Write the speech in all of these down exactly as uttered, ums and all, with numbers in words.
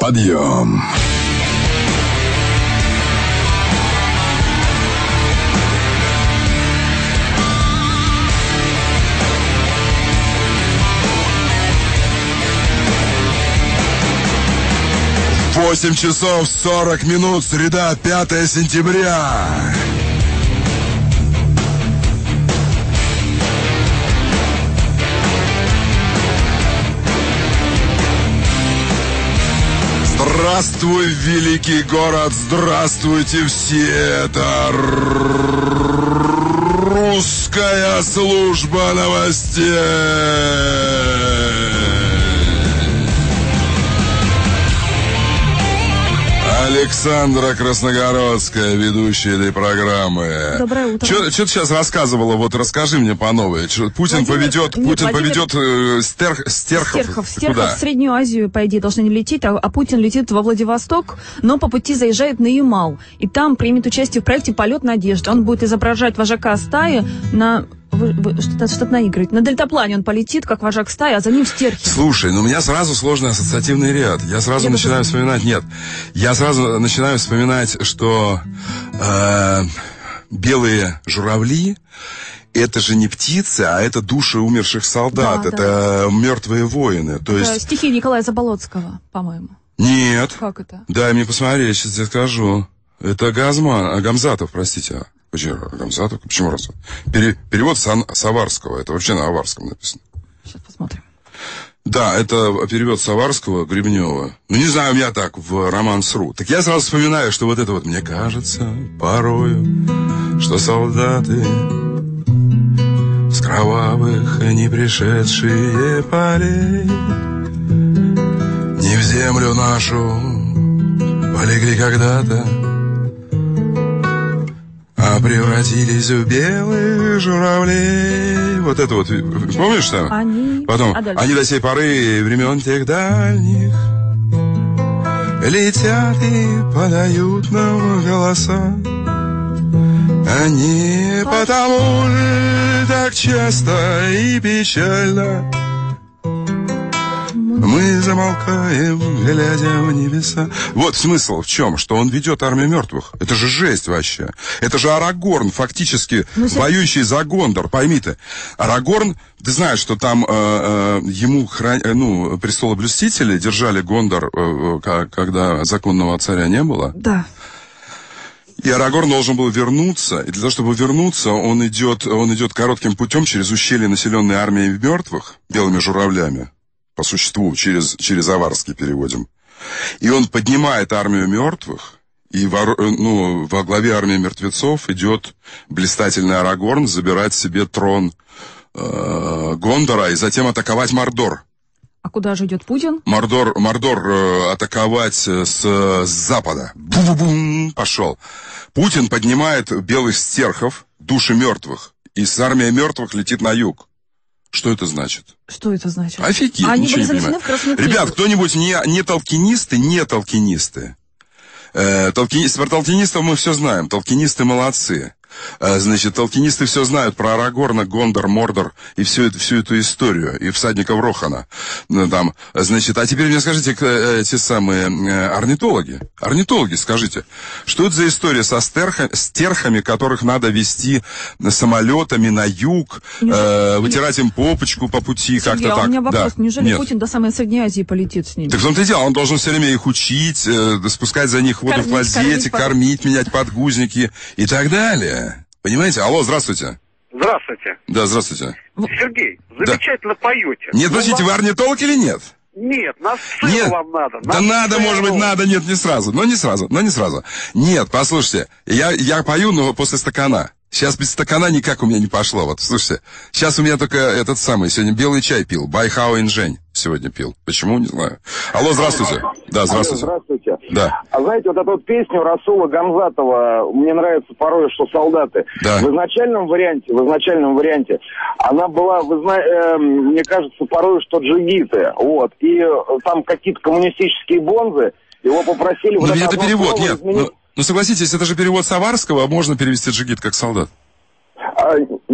Подъем. Восемь часов сорок минут, среда, пятое сентября. Здравствуй, великий город, здравствуйте все, это русская служба новостей. Александра Красногородская, ведущая этой программы. Доброе утро. Что ты сейчас рассказывала? Вот расскажи мне по новой. Чё, Путин Владимир... поведет, Нет, Путин Владимир... поведет э, стер... Стерхов. Стерхов, Стерхов Куда? в Среднюю Азию, по идее, должны не лететь, а, а Путин летит во Владивосток, но по пути заезжает на Ямал. И там примет участие в проекте «Полет надежды». Он будет изображать вожака стаи на... Вы, вы, что-то, что-то наигрываете. На дельтаплане он полетит, как вожак стаи, а за ним Стерхи. Слушай, ну у меня сразу сложный ассоциативный ряд. Я сразу Я начинаю тоже... вспоминать... Нет, я сразу начинаю вспоминать, что э, белые журавли... Это же не птицы, а это души умерших солдат. Да, это да. мертвые воины. То это есть... стихи Николая Заболоцкого, по-моему. Нет. Как это? Дай мне посмотреть, я сейчас тебе скажу. Это Газман, Гамзатов, простите. Почему Гамзатов? Почему раз? Пере, перевод с, с аварского. Это вообще на аварском написано. Сейчас посмотрим. Да, это перевод с аварского, Гребнева. Ну, не знаю, у меня так, в романс.ру. Так я сразу вспоминаю, что вот это вот... Мне кажется, порою, что солдаты с кровавых и не пришедшие полей не в землю нашу полегли когда-то, а превратились в белых журавлей. Вот это вот, помнишь там? Они... Потом, а они до сей поры времен тех дальних летят и подают нам голоса. Они потому же так часто и печально мы замолкаем, глядя в небеса. Вот смысл в чем, что он ведет армию мертвых. Это же жесть вообще. Это же Арагорн, фактически ну, воюющий за Гондор. Пойми ты, Арагорн, ты знаешь, что там э, э, ему хран... ну, престолоблюстители держали Гондор, э, э, когда законного царя не было. Да. И Арагорн должен был вернуться, и для того, чтобы вернуться, он идет, он идет коротким путем через ущелье, населенное армией мертвых, белыми журавлями, по существу, через, через аварский переводим. И он поднимает армию мертвых, и во, ну, во главе армии мертвецов идет блистательный Арагорн забирать себе трон э, Гондора и затем атаковать Мордор. А куда же идет Путин? Мордор, Мордор э, атаковать с, с запада. Бу-бу-бум, пошел. Путин поднимает белых стерхов, души мертвых, и с армией мертвых летит на юг. Что это значит? Что это значит? Офигеть, а ничего не понимаю. Ребят, кто-нибудь не, не толкинисты, не толкинисты. Э, толкинисты, про толкинистов мы все знаем. Толкинисты молодцы. Э, значит, толкинисты все знают про Арагорна, Гондор, Мордор и всю, эту, всю эту историю. И всадников Рохана. Ну, там, значит, а теперь мне скажите, э, те самые э, орнитологи. Орнитологи, скажите, что это за история со стерха, стерхами, которых надо везти самолетами на юг, э, вытирать им попочку по пути, Сергей, как-то а так? у меня вопрос. Да. Неужели Нет. Путин до самой Средней Азии полетит с ними? Так в том-то и дело, он должен все время их учить, э, спускать за них воду кормить, в клозете, кормить, кормить, менять подгузники и так далее. Понимаете? Алло, здравствуйте. Здравствуйте. Да, здравствуйте. Сергей, замечательно да. поете. Нет, подождите, ну, вы орнитолог или нет? Нет, на сцену нет. вам надо. Да надо, может быть, надо, нет, не сразу. Но не сразу, но не сразу. Нет, послушайте, я, я пою, но после стакана. Сейчас без стакана никак у меня не пошло. Вот, слушайте, сейчас у меня только этот самый, сегодня белый чай пил. Байхау Инжень сегодня пил. Почему, не знаю. Алло, здравствуйте. Да, здравствуйте. Алло, здравствуйте. Да. А знаете, вот эту вот песню Расула Гамзатова, мне нравится порой, что солдаты. Да. В изначальном варианте, в изначальном варианте, она была, вы знаете, э, мне кажется, порой, что джигиты. Вот. И э, там какие-то коммунистические бонзы, его попросили... Но вот это, это перевод, нет. изменить... Ну, согласитесь, это же перевод с аварского, а можно перевести джигит как солдат? А,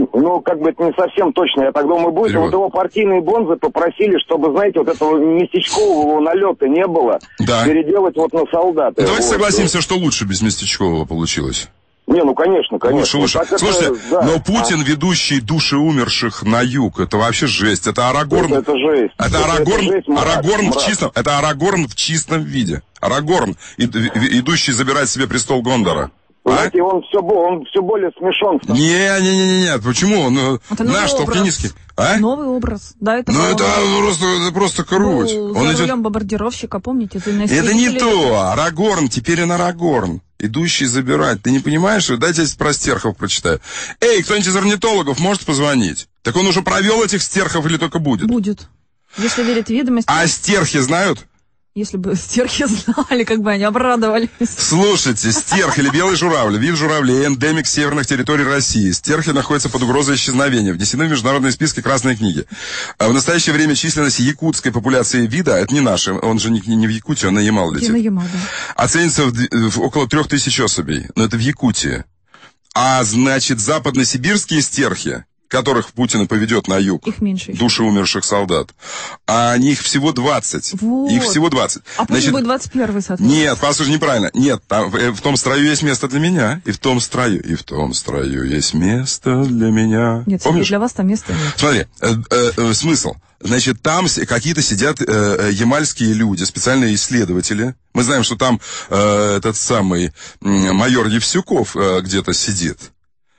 ну, как бы это не совсем точно, я так думаю, будет. Перевод. Вот его партийные бонзы попросили, чтобы, знаете, вот этого местечкового налета не было, Да. переделать вот на солдат. Ну, давайте вот. согласимся, что лучше без местечкового получилось. Не, ну, конечно, конечно. Лучше, лучше. Так это, Слушайте, да. но Путин, ведущий души умерших на юг, это вообще жесть. Это Арагорн. Это, это жесть. Это Это- Арагорн, это жесть, мрак, Арагорн в мрак. чистом, это Арагорн в чистом виде. Арагорн, ид- в- идущий забирать себе престол Гондора. Вы А? знаете, он все, он все более смешон стал. Не, не, не, не, не. Почему? Он э, Это новый наш образ. толкинистский. А? Новый образ. Да, это Ну новый это образ. просто, это просто круть. Был Он за идет. рулем бомбардировщика, помните? Это, на Это не истребителе. то. Арагорн, теперь он Арагорн. Идущий забирать. Ты не понимаешь? Дайте я про стерхов прочитаю. Эй, кто-нибудь из орнитологов может позвонить? Так он уже провел этих стерхов или только будет? Будет. Если верить ведомости, А стерхи знают? если бы стерхи знали, как бы они обрадовались. Слушайте, стерх или белый журавль, вид журавлей, эндемик северных территорий России. Стерхи находятся под угрозой исчезновения, внесены в международные списки Красной книги. А в настоящее время численность якутской популяции вида, это не наша, он же не, не в Якутии, он на Ямал летит, на Ямал, да. оценится в, д- в около трех тысяч особей. Но это в Якутии. А значит, западносибирские стерхи, которых Путин поведет на юг, Их меньше еще. души умерших солдат, а их всего двадцать. Вот. Их всего двадцать. А Путин Значит, будет двадцать первый, соответственно. нет, послушай, неправильно. Нет, там, э, в том строю есть место для меня. И в том строю, и в том строю есть место для меня. Нет, Сергей, Помнишь? для вас там места нет. Смотри, э, э, э, смысл. Значит, там с- какие-то сидят э, э, ямальские люди, специальные исследователи. Мы знаем, что там э, этот самый м, майор Евсюков э, где-то сидит.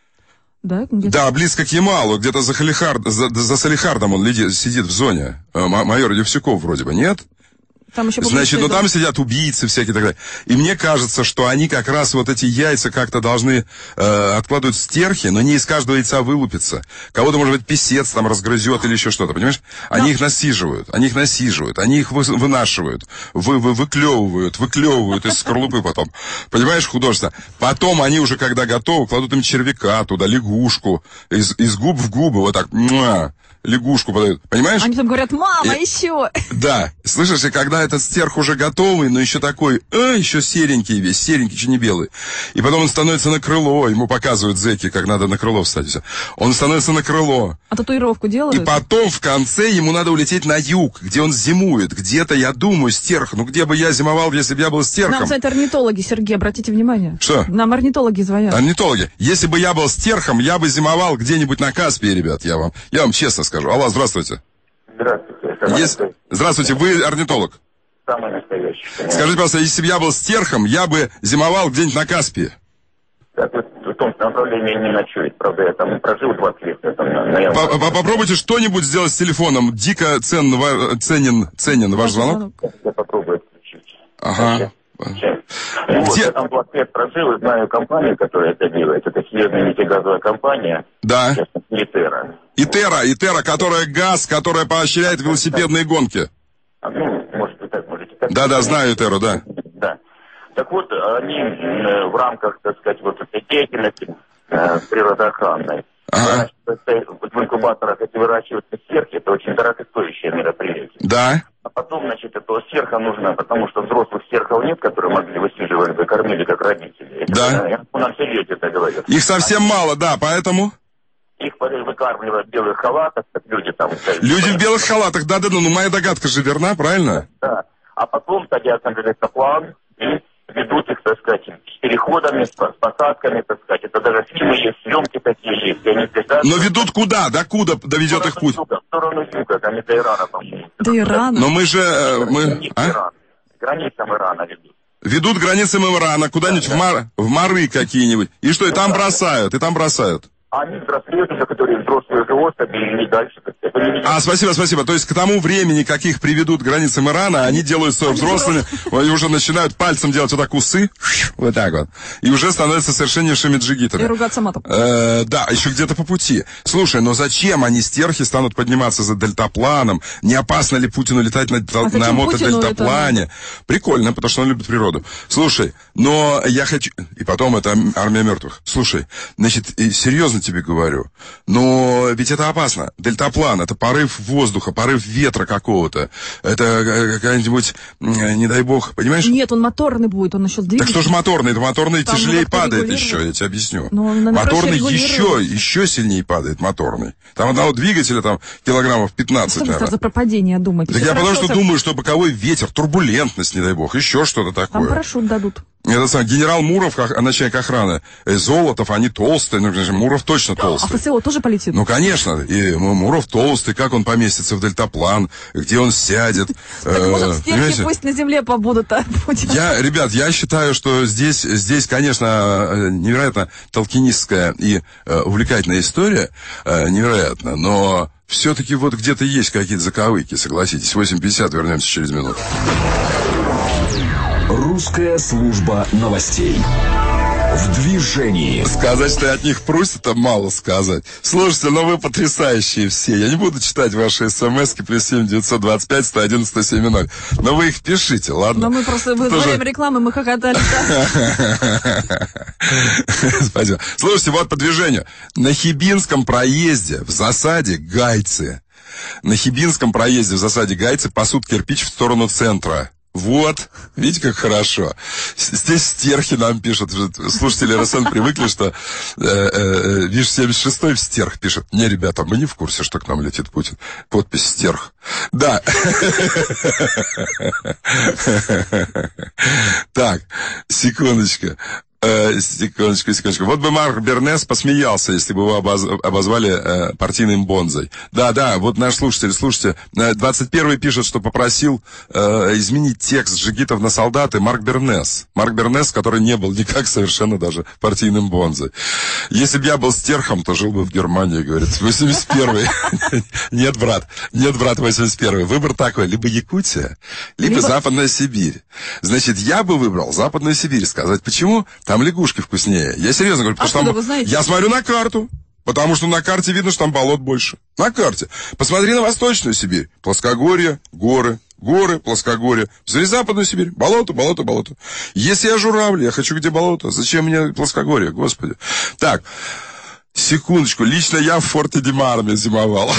Да, где-то. Да, близко к Ямалу, где-то за, Халихард, за, за Салихардом он леди- сидит в зоне. Э, ма- майор Евсюков вроде бы, нет? Там еще Значит, ну публицисты, там сидят убийцы всякие и так далее. И мне кажется, что они как раз вот эти яйца как-то должны э, откладывать в стерхи, но не из каждого яйца вылупится. Кого-то, может быть, писец там разгрызет или еще что-то, понимаешь? Они Да. их насиживают, они их насиживают, они их вы- вынашивают, вы, вы, выклевывают, выклевывают из скорлупы потом. Понимаешь, художество? Потом они уже, когда готовы, кладут им червяка туда, лягушку, из, из губ в губы, вот так, муа, лягушку подают. Понимаешь? Они там говорят, мама, И- еще. Да, слышишь, и когда этот стерх уже готовый, но еще такой, э, еще серенький весь, серенький, еще не белый. И потом он становится на крыло, ему показывают зэки, как надо на крыло встать. и всё. Он становится на крыло. А татуировку И делают? потом в конце ему надо улететь на юг, где он зимует. Где-то, я думаю, стерх. Ну где бы я зимовал, если бы я был Нам, стерхом? кстати, орнитологи, Сергей, обратите внимание. Что? Нам орнитологи звонят. Орнитологи. Если бы я был стерхом, я бы зимовал где-нибудь на Каспии, ребят, я вам, я вам честно скажу. Алло, здравствуйте. Здравствуйте. Самый Есть- настоящий. Здравствуйте, вы орнитолог. Самый настоящий. конечно. Скажите, пожалуйста, если бы я был стерхом, я бы зимовал где-нибудь на Каспии. Так вот, в том направлении не ночует. Правда, я там прожил двадцать лет. Я там на, на Ямале. По- по- Попробуйте что-нибудь сделать с телефоном. Дико цен, ва- ценен, ценен ваш звонок. Я попробую отключить. Ага. Сейчас. Ну, вот, Где- я там двадцать лет прожил и знаю компанию, которая это делает. Это Северная нефтегазовая компания. Да. Сейчас Литера. Итера, Итера, которая газ, которая поощряет велосипедные гонки. А, ну, может быть, так, можете так. Да-да, знаю Итеру, да. Да. Так вот, они э, в рамках, так сказать, вот этой деятельности э, природоохранной, Ага. выращивают, в инкубаторах эти выращиваются стерхи, это очень дорогостоящее мероприятие. Да. А потом, значит, этого стерха нужно, потому что взрослых стерхов нет, которые могли высиживать, вы кормили как родители. Это, Да. Я на серьезе это говорю. Их совсем мало, да, поэтому... Их выкармливают в белых халатах, как люди там. Люди в белых халатах, да-да-да, ну моя догадка же верна, правильно? Да. А потом садятся на лесоплан и ведут их, так сказать, с переходами, с, с посадками, так сказать. Это даже фильмы есть, съемки такие есть. И они всегда... Но ведут куда? Докуда доведет их путь? В сторону юга, там и до Ирана, по-моему. До Ирана. Но мы же... э, мы... Границам а? Ирана. Границам Ирана ведут. Ведут границам Ирана, куда-нибудь в, мар... в моры какие-нибудь. И что, и там бросают, и там бросают. А они взрослеют уже, которые взрослые животные, и дальше, как это не А, спасибо, спасибо. То есть к тому времени, как их приведут к границам Ирана, они делаются взрослыми, и уже начинают пальцем делать вот так усы, вот так вот, и уже становятся совершеннейшими И джигитами. ругаться матом. Э, да, еще где-то по пути. Слушай, но зачем они, стерхи, станут подниматься за дельтапланом? Не опасно ли Путину летать на, А на зачем мотодельтаплане? Прикольно, потому что он любит природу. Слушай, но я хочу... И потом это армия мертвых. Слушай, значит, и серьезно серьезно тебе говорю. Но ведь это опасно. Дельтаплан — это порыв воздуха, порыв ветра какого-то. Это какая-нибудь, не дай бог, понимаешь? Нет, он моторный будет, он еще двигается. Так что же моторный? Это моторный Там тяжелее падает регулирует. еще, я тебе объясню. Но он на Моторный проще еще, регулирует. еще сильнее падает, моторный. Там одного двигателя там килограммов пятнадцать, Что вы наверное. за пропадение думаете? Так Всё я потому хорошо, что так- думаю, что боковой ветер, турбулентность, не дай бог, еще что-то Там такое. парашют дадут. Это сам генерал Муров, как- начальник охраны, э, Золотов, они толстые, ну, конечно, Муров точно А толстый. ФСО тоже полетит? Ну, конечно, и Му- Муров толстый, как он поместится в дельтаплан, где он сядет. Так э, может, стерхи понимаете? пусть на земле побудут, а Путин... Я, ребят, я считаю, что здесь, здесь, конечно, э, невероятно толкинистская и э, увлекательная история, э, невероятно, но все-таки вот где-то есть какие-то заковыки, согласитесь. восемь пятьдесят, вернемся через минуту. Русская служба новостей. В движении. Сказать, что я от них прусь, это мало сказать. Слушайте, ну вы потрясающие все. Я не буду читать ваши смски плюс семь девятьсот двадцать пять сто один сто семь ноль. Но вы их пишите, ладно? Но мы просто во Тоже- время рекламы мы хохотали. Спасибо. Слушайте, вот по движению. На Хибинском проезде в засаде Гайцы. На Хибинском проезде в засаде Гайцы пасут кирпич в сторону центра. Вот, видите, как хорошо. С- Здесь стерхи нам пишут. Слушатели РСН привыкли, что э, э, Виш семьдесят шестой в стерх пишет. Не, ребята, мы не в курсе, что к нам летит Путин. Подпись стерх. Да. Так, секундочку. Э, секундочку, секундочку. Вот бы Марк Бернес посмеялся, если бы его обоз- обозвали э, партийным бонзой. Да, да, вот наш слушатель, слушайте, э, двадцать первый пишет, что попросил э, изменить текст «Джигитов на солдаты» Марк Бернес. Марк Бернес, который не был никак совершенно даже партийным бонзой. Если бы я был стерхом, то жил бы в Германии, говорит. восемьдесят первый. Нет, брат, нет, брат, восемьдесят первый. Выбор такой, либо Якутия, либо Либо- Западная Сибирь. Значит, я бы выбрал Западную Сибирь. Сказать почему? Там лягушки вкуснее. Я серьезно говорю, потому что Откуда там... вы знаете? Я смотрю на карту. Потому что на карте видно, что там болот больше. На карте. Посмотри на Восточную Сибирь. Плоскогорье, горы, горы, плоскогорье. Посмотри Западную Сибирь. Болото, болото, болото. Если я журавль, я хочу где болото. Зачем мне плоскогорье, господи. Так. Секундочку, лично я в Форте де Марме зимовал.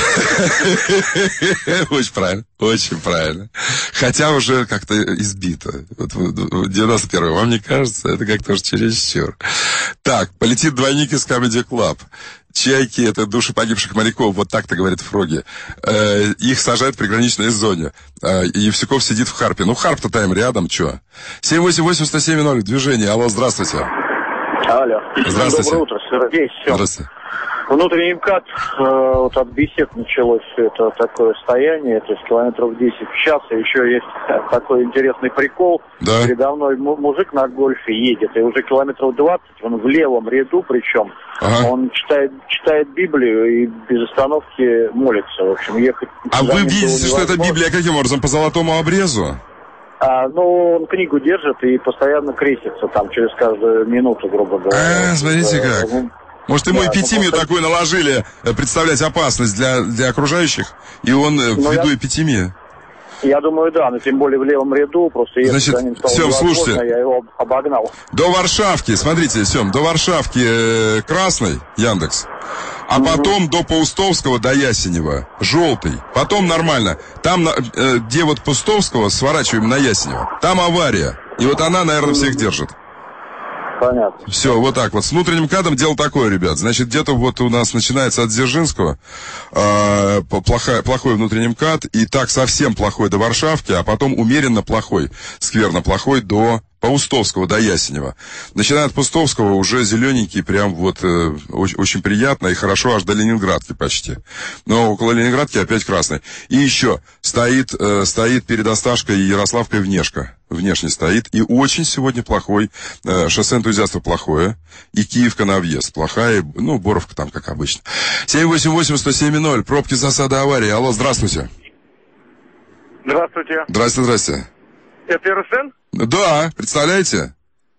Очень правильно, очень правильно. Хотя уже как-то избито. Вот девяносто первый, вам не кажется? Это как-то уж чересчур. Так, полетит двойник из Comedy Club. Чайки — это души погибших моряков, вот так-то говорит Фроги. Э, их сажают в приграничной зоне. Э, и Евсюков сидит в Харпе. Ну, Харп-то там рядом, чё? семь восемь восемь сто семь ноль, движение. Алло, здравствуйте. Алло. Здравствуйте. Доброе утро, Сергей. Всё. Здравствуйте. Внутренний МКАД, э, вот от бесед началось все это такое стояние, то есть километров десять в час. И еще есть такой интересный прикол. Да. Передо мной му- мужик на гольфе едет, и уже километров двадцать, он в левом ряду причем, Ага. он читает, читает Библию и без остановки молится. В общем, ехать... А за вы ним было видите, что это невозможно. Библия каким образом? По золотому обрезу? А, ну, он книгу держит и постоянно крестится там через каждую минуту, грубо говоря. А, смотрите Э, как. ну, Может, ему Да, эпитимию ну, просто- такую наложили, э, представлять опасность для, для окружающих, и он э, Ну, ввиду я- эпитемии. Я думаю, да, но тем более в левом ряду, просто ехать Значит, за ним стало Сем, невозможно, слушайте. я его обогнал. До Варшавки, смотрите, Сем, до Варшавки э, красный, Яндекс, а потом до Паустовского, до Ясенева, желтый, потом нормально. Там, на- э, где вот Паустовского, сворачиваем на Ясенева, там авария, и вот она, наверное, всех держит. Понятно. Все, вот так вот. С внутренним КАДом дело такое, ребят. Значит, где-то вот у нас начинается от Дзержинского э, плохой, плохой внутренний МКАД, и так совсем плохой до Варшавки, а потом умеренно плохой, скверно плохой до Паустовского, до Ясенева. Начиная от Паустовского уже зелененький, прям вот э, очень, очень приятно и хорошо аж до Ленинградки почти. Но около Ленинградки опять красный. И еще стоит, э, стоит перед Осташкой и Ярославкой Внешка. Внешне стоит. И очень сегодня плохой. Э, шоссе энтузиастов плохое. И Киевка на въезд плохая. Ну, Боровка там, как обычно. семь восемь восемь сто семь ноль. Пробки, засада, аварии. Алло, здравствуйте. Здравствуйте. Здрасте, здрасте. Это РСН? Да, представляете?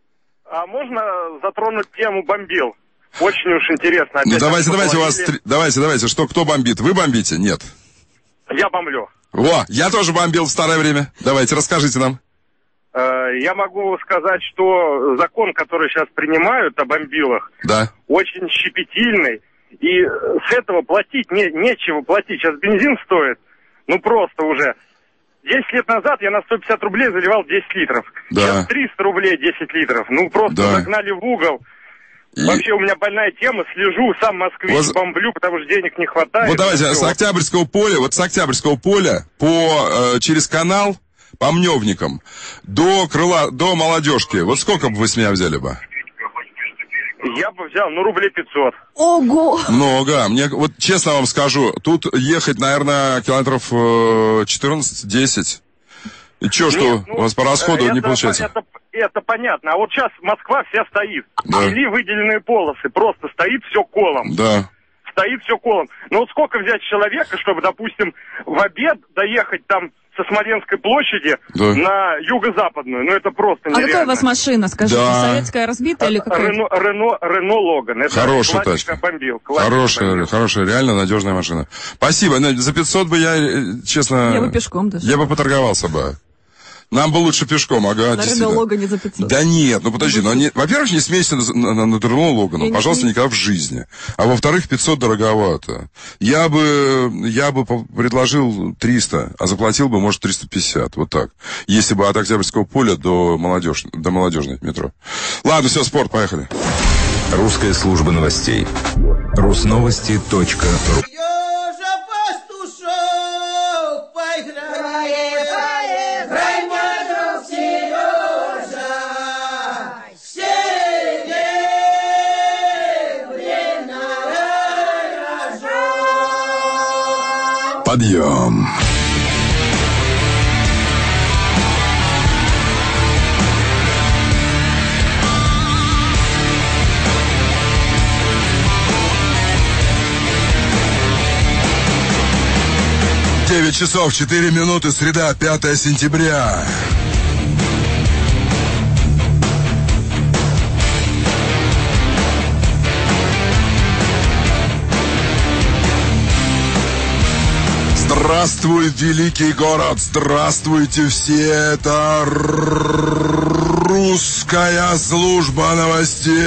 А можно затронуть тему бомбил? Очень уж интересно. Ну, Опять давайте, там давайте у вас... пополнили. три- Давайте, давайте. Что, кто бомбит? Вы бомбите? Нет. Я бомблю. О, я тоже бомбил в старое время. Давайте, расскажите нам. Э, Я могу сказать, что закон, который сейчас принимают о бомбилах, Да. очень щепетильный. И с этого платить не, нечего платить. Сейчас бензин стоит, ну просто уже. десять лет назад я на сто пятьдесят рублей заливал десять литров. Да. Сейчас триста рублей десять литров. Ну просто да. загнали в угол. И... Вообще у меня больная тема, слежу, сам москвич, вот... бомблю, потому что денег не хватает. Вот давайте, с Октябрьского поля, вот с Октябрьского поля по, э, через канал, по Мневникам, до крыла, до Молодежки. Вот сколько бы вы с меня взяли бы? Я бы взял, ну, рублей пятьсот. Ого! Много. Мне, вот честно вам скажу, тут ехать, наверное, километров э, четырнадцать-десять. И что, что Нет, ну, у вас по расходу это, не получается? Это, это понятно. А вот сейчас Москва вся стоит. Да. Ввели выделенные полосы. Просто стоит все колом. Да. Стоит все колом. Но вот сколько взять человека, чтобы, допустим, в обед доехать там со Смоленской площади да. на юго-западную? Ну, это просто нереально. А какая у вас машина, скажите? Да. Советская разбитая или какая? Рено, Рено, Рено Логан. Это хорошая тачка. Бомбил. Хорошая, бомбил. Хорошая, реально надежная машина. Спасибо. За пятьсот бы я, честно... Я бы пешком даже. Я бы поторговался бы. Нам бы лучше пешком, ага, на Рено Логане за пятьсот. Да нет, ну подожди, ну, не, во-первых, не смейся на, на, на Рено Логану, пожалуйста, никогда в жизни. А во-вторых, пятьсот дороговато. Я бы, я бы предложил триста, а заплатил бы, может, триста пятьдесят, вот так. Если бы от Октябрьского поля до, молодежь, до Молодежной метро. Ладно, все, спорт, поехали. Русская служба новостей. Русновости точка ру. Подъем. девять часов четыре минуты, среда, пятое сентября. Здравствуй, великий город! Здравствуйте все! Это русская служба новостей!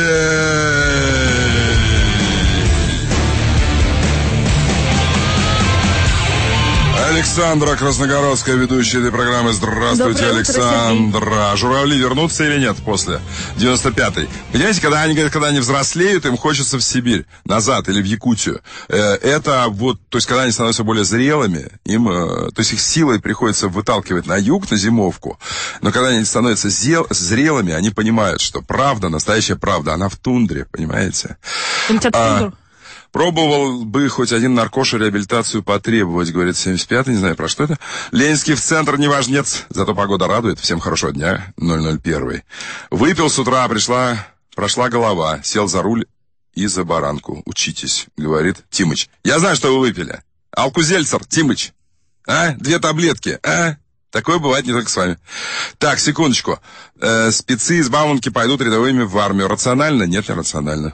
Александра Красногородская, ведущая этой программы. Здравствуйте, доброе Александра. Утро, журавли вернутся или нет после девяносто пятой? Понимаете, когда они говорят, когда они взрослеют, им хочется в Сибирь, назад или в Якутию. Это вот, то есть, когда они становятся более зрелыми, им, то есть, их силой приходится выталкивать на юг, на зимовку. Но когда они становятся зел, зрелыми, они понимают, что правда, настоящая правда, она в тундре, понимаете? А, пробовал бы хоть один наркоша реабилитацию потребовать, говорит семьдесят пятый, не знаю, про что это. Ленинский в центр не важнец, зато погода радует. Всем хорошего дня, ноль ноль один. Выпил с утра, пришла, прошла голова, сел за руль и за баранку. Учитесь, говорит Тимыч. Я знаю, что вы выпили. Алкузельцер, Тимыч. А? Две таблетки, а? Такое бывает не только с вами. Так, секундочку. Э, спецы из Бауманки пойдут рядовыми в армию. Рационально? Нет, не рационально.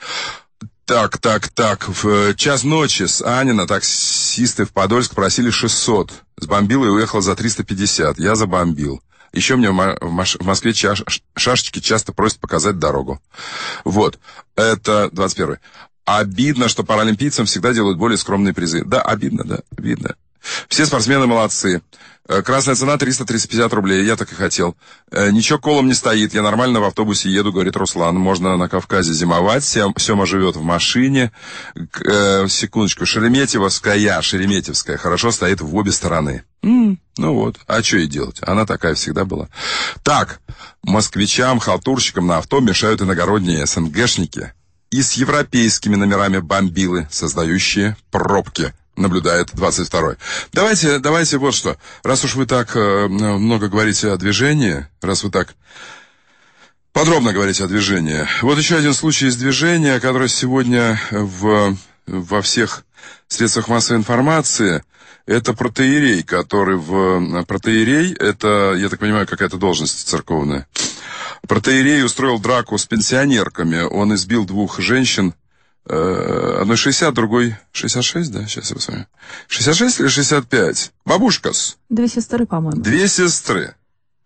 Так, так, так, в час ночи с Анина таксисты в Подольск просили шестьсот. Сбомбил и уехал за триста пятьдесят. Я забомбил. Еще мне в Москве чаш, шашечки часто просят показать дорогу. Вот, это двадцать первый. Обидно, что паралимпийцам всегда делают более скромные призы. Да, обидно, да, обидно. Все спортсмены молодцы. Красная цена триста триста пятьдесят рублей, я так и хотел. Ничего колом не стоит, я нормально в автобусе еду, говорит Руслан. Можно на Кавказе зимовать, Сема живет в машине. Э, секундочку, Шереметьевская, Шереметьевская, хорошо стоит в обе стороны. Mm, ну вот, а что ей делать? Она такая всегда была. Так, москвичам, халтурщикам на авто мешают иногородние СНГшники и с европейскими номерами бомбилы, создающие пробки. Наблюдает двадцать второй. Давайте, давайте вот что. Раз уж вы так э, много говорите о движении, раз вы так подробно говорите о движении. Вот еще один случай из движения, который сегодня в, во всех средствах массовой информации. Это протоиерей, который в... Протоиерей, это, я так понимаю, какая-то должность церковная. Протоиерей устроил драку с пенсионерками. Он избил двух женщин. Одной шестьдесят, другой шестьдесят шесть, да? Сейчас я посмотрю. шестьдесят шесть или шестьдесят пять? Бабушкас. Две сестры, по-моему. Две сестры.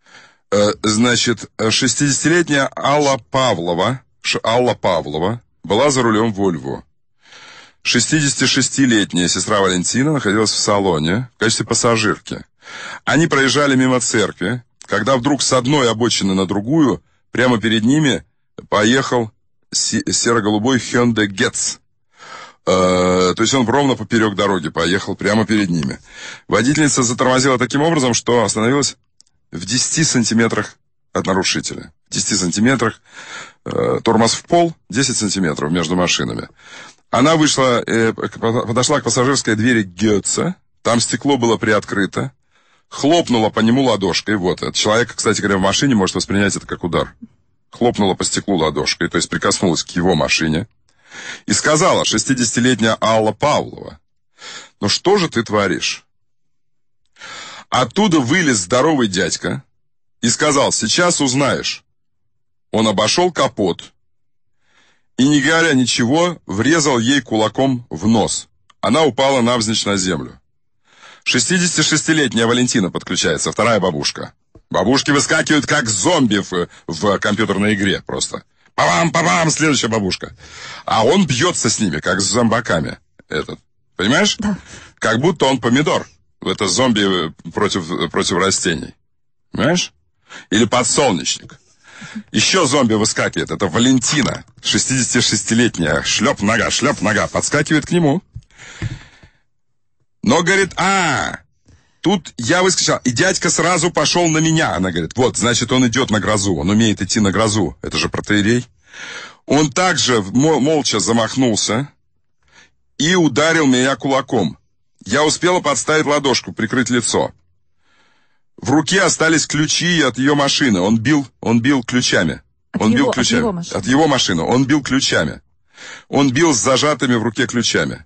Значит, шестидесятилетняя Алла Павлова, Алла Павлова была за рулем Вольво. шестидесятишестилетняя сестра Валентина находилась в салоне в качестве пассажирки. Они проезжали мимо церкви, когда вдруг с одной обочины на другую прямо перед ними поехал серо-голубой Hyundai Getz. Э, то есть он ровно поперек дороги поехал прямо перед ними. Водительница затормозила таким образом, что остановилась в десяти сантиметрах от нарушителя. В десяти сантиметрах. Э, тормоз в пол, десять сантиметров между машинами. Она вышла, э, подошла к пассажирской двери Гетца. Там стекло было приоткрыто. Хлопнула по нему ладошкой. Вот, этот человек, кстати говоря, в машине может воспринять это как удар. Хлопнула по стеклу ладошкой, то есть прикоснулась к его машине. И сказала шестидесятилетняя Алла Павлова: «Ну что же ты творишь?» Оттуда вылез здоровый дядька и сказал: «Сейчас узнаешь». Он обошел капот и, не говоря ничего, врезал ей кулаком в нос. Она упала навзничь на землю. шестидесятишестилетняя Валентина подключается, вторая бабушка. Бабушки выскакивают как зомби в, в компьютерной игре просто. Па-бам, па-бам, следующая бабушка. А он бьется с ними, как с зомбаками. Этот. Понимаешь? Да. Как будто он помидор. Это зомби против, против растений. Понимаешь? Или подсолнечник. Еще зомби выскакивает. Это Валентина, шестидесятишестилетняя. Шлеп нога, шлеп нога. Подскакивает к нему. Но говорит: а, тут я выскочил. И дядька сразу пошел на меня. Она говорит: вот, значит, он идет на грозу. Он умеет идти на грозу. Это же протоиерей. Он также молча замахнулся и ударил меня кулаком. Я успела подставить ладошку, прикрыть лицо. В руке остались ключи от ее машины. Он бил, он бил ключами. От он его, бил ключами. От его машины. От его машины. Он бил ключами. Он бил с зажатыми в руке ключами.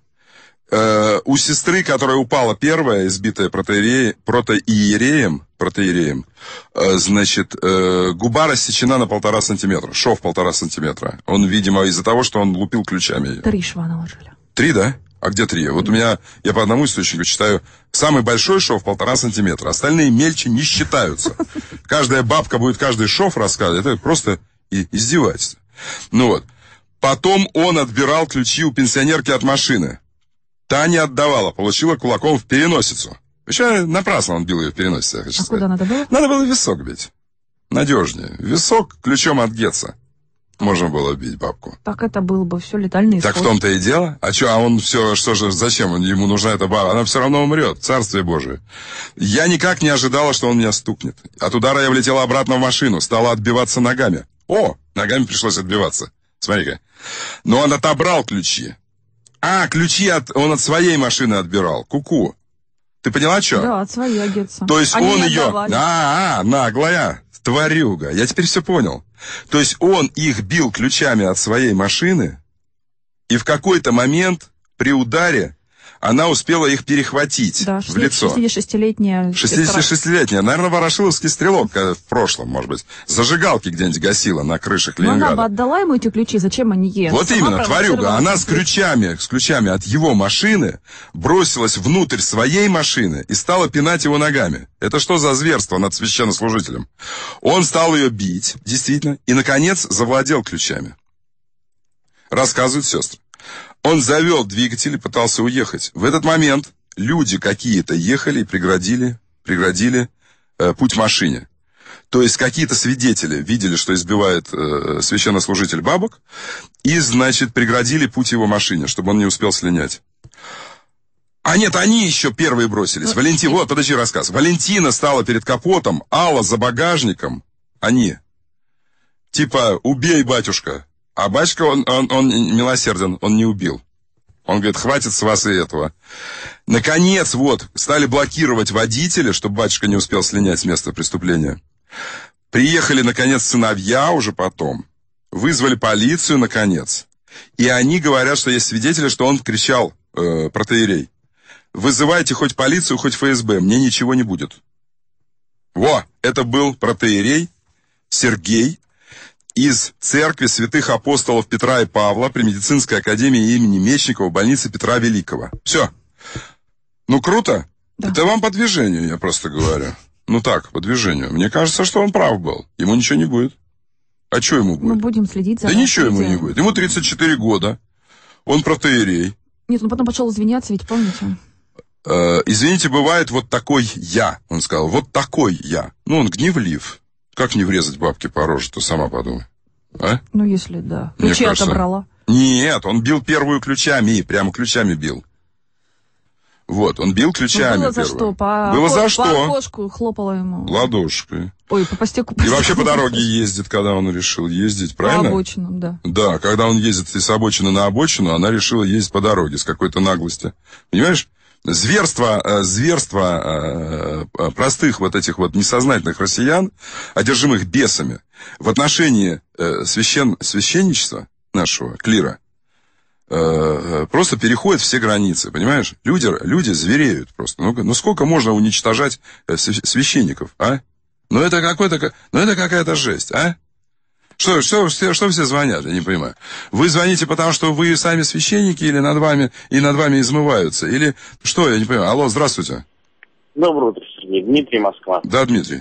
Э, у сестры, которая упала первая, избитая протоиереем, протоиереем, протоиереем э, значит, э, губа рассечена на полтора сантиметра. Шов полтора сантиметра. Он, видимо, из-за того, что он лупил ключами. Три шва наложили. Три, да? А где три? Вот у меня, я по одному источнику читаю, самый большой шов полтора сантиметра. Остальные мельче не считаются. Каждая бабка будет каждый шов рассказывать. Это просто и издевательство. Ну вот. Потом он отбирал ключи у пенсионерки от машины. Та не отдавала, получила кулаком в переносицу. Еще напрасно он бил ее в переносицу. А сказать. Куда надо было? Надо было в висок бить. Надежнее. Висок ключом от Гетца. Можно было бить бабку. Так это был бы все летальный исход. Так в том-то и дело. А что, а он все, что же, зачем ему нужна эта баба? Она все равно умрет. Царствие Божие. Я никак не ожидала, что он меня стукнет. От удара я влетела обратно в машину, стала отбиваться ногами. О, ногами пришлось отбиваться. Смотри-ка. Но он отобрал ключи. А, ключи от, он от своей машины отбирал. Ку-ку. Ты поняла, что? Да, от своей Гетца. То есть Они он не ее... отдавали. А, а, наглая. Тварюга. Я теперь все понял. То есть он их бил ключами от своей машины, и в какой-то момент при ударе она успела их перехватить да, в лицо. шестидесятишестилетняя шестидесятишестилетняя. Наверное, ворошиловский стрелок в прошлом, может быть. Зажигалки где-нибудь гасила на крышах Ленинграда. Но она бы отдала ему эти ключи, зачем они ей? Вот именно, тварюга. Она с ключами, с ключами от его машины бросилась внутрь своей машины и стала пинать его ногами. Это что за зверство над священнослужителем? Он стал ее бить, действительно, и, наконец, завладел ключами. Рассказывают сестры. Он завел двигатель и пытался уехать. В этот момент люди какие-то ехали и преградили, преградили э, путь машине. То есть какие-то свидетели видели, что избивает э, священнослужитель бабок, и, значит, преградили путь его машине, чтобы он не успел слинять. А нет, они еще первые бросились. Вот, Валентин, вот, подожди рассказ. Валентина стала перед капотом, Алла за багажником. Они. Типа, убей, батюшка. А батюшка, он, он, он милосерден, он не убил. Он говорит, хватит с вас и этого. Наконец, вот, стали блокировать водителя, чтобы батюшка не успел слинять с места преступления. Приехали, наконец, сыновья уже потом. Вызвали полицию, наконец. И они говорят, что есть свидетели, что он кричал, э, протоиерей: вызывайте хоть полицию, хоть эф эс бэ, мне ничего не будет. Во, это был протоиерей Сергей из церкви святых апостолов Петра и Павла при медицинской академии имени Мечникова, больницы Петра Великого. Все. Ну, круто. Да. Это вам по движению, я просто говорю. Ну так, по движению. Мне кажется, что он прав был. Ему ничего не будет. А что ему будет? Мы будем следить за... Да ничего ему не будет. Ему тридцать четыре года. Он протоиерей. Нет, он потом пошел извиняться, ведь помните? Э, извините, бывает вот такой я. Он сказал, вот такой я. Ну, он гневлив. Как не врезать бабке по роже, то сама подумай. А? Ну, если да. Мне Ключи кажется, отобрала. Нет, он бил первую ключами, прямо ключами бил. Вот, он бил ключами. Ну, было за первую. что? По, было по, за по что? окошку хлопала ему. Ладошкой. Ой, по постеку. И вообще по дороге ездит, когда он решил ездить, правильно? По обочинам, да. Да, когда он ездит из обочины на обочину, она решила ездить по дороге с какой-то наглостью. Понимаешь? Зверство, зверство простых вот этих вот несознательных россиян, одержимых бесами, в отношении священ, священничества нашего клира, просто переходит все границы, понимаешь? Люди, люди звереют просто. Ну, ну сколько можно уничтожать священников, а? Ну это какой-то, ну это какая-то жесть, а? Что, что, что, что все звонят, я не понимаю. Вы звоните потому, что вы сами священники, или над вами, и над вами измываются? Или что, я не понимаю. Алло, здравствуйте. Доброе утро, Сергей. Дмитрий, Москва. Да, Дмитрий.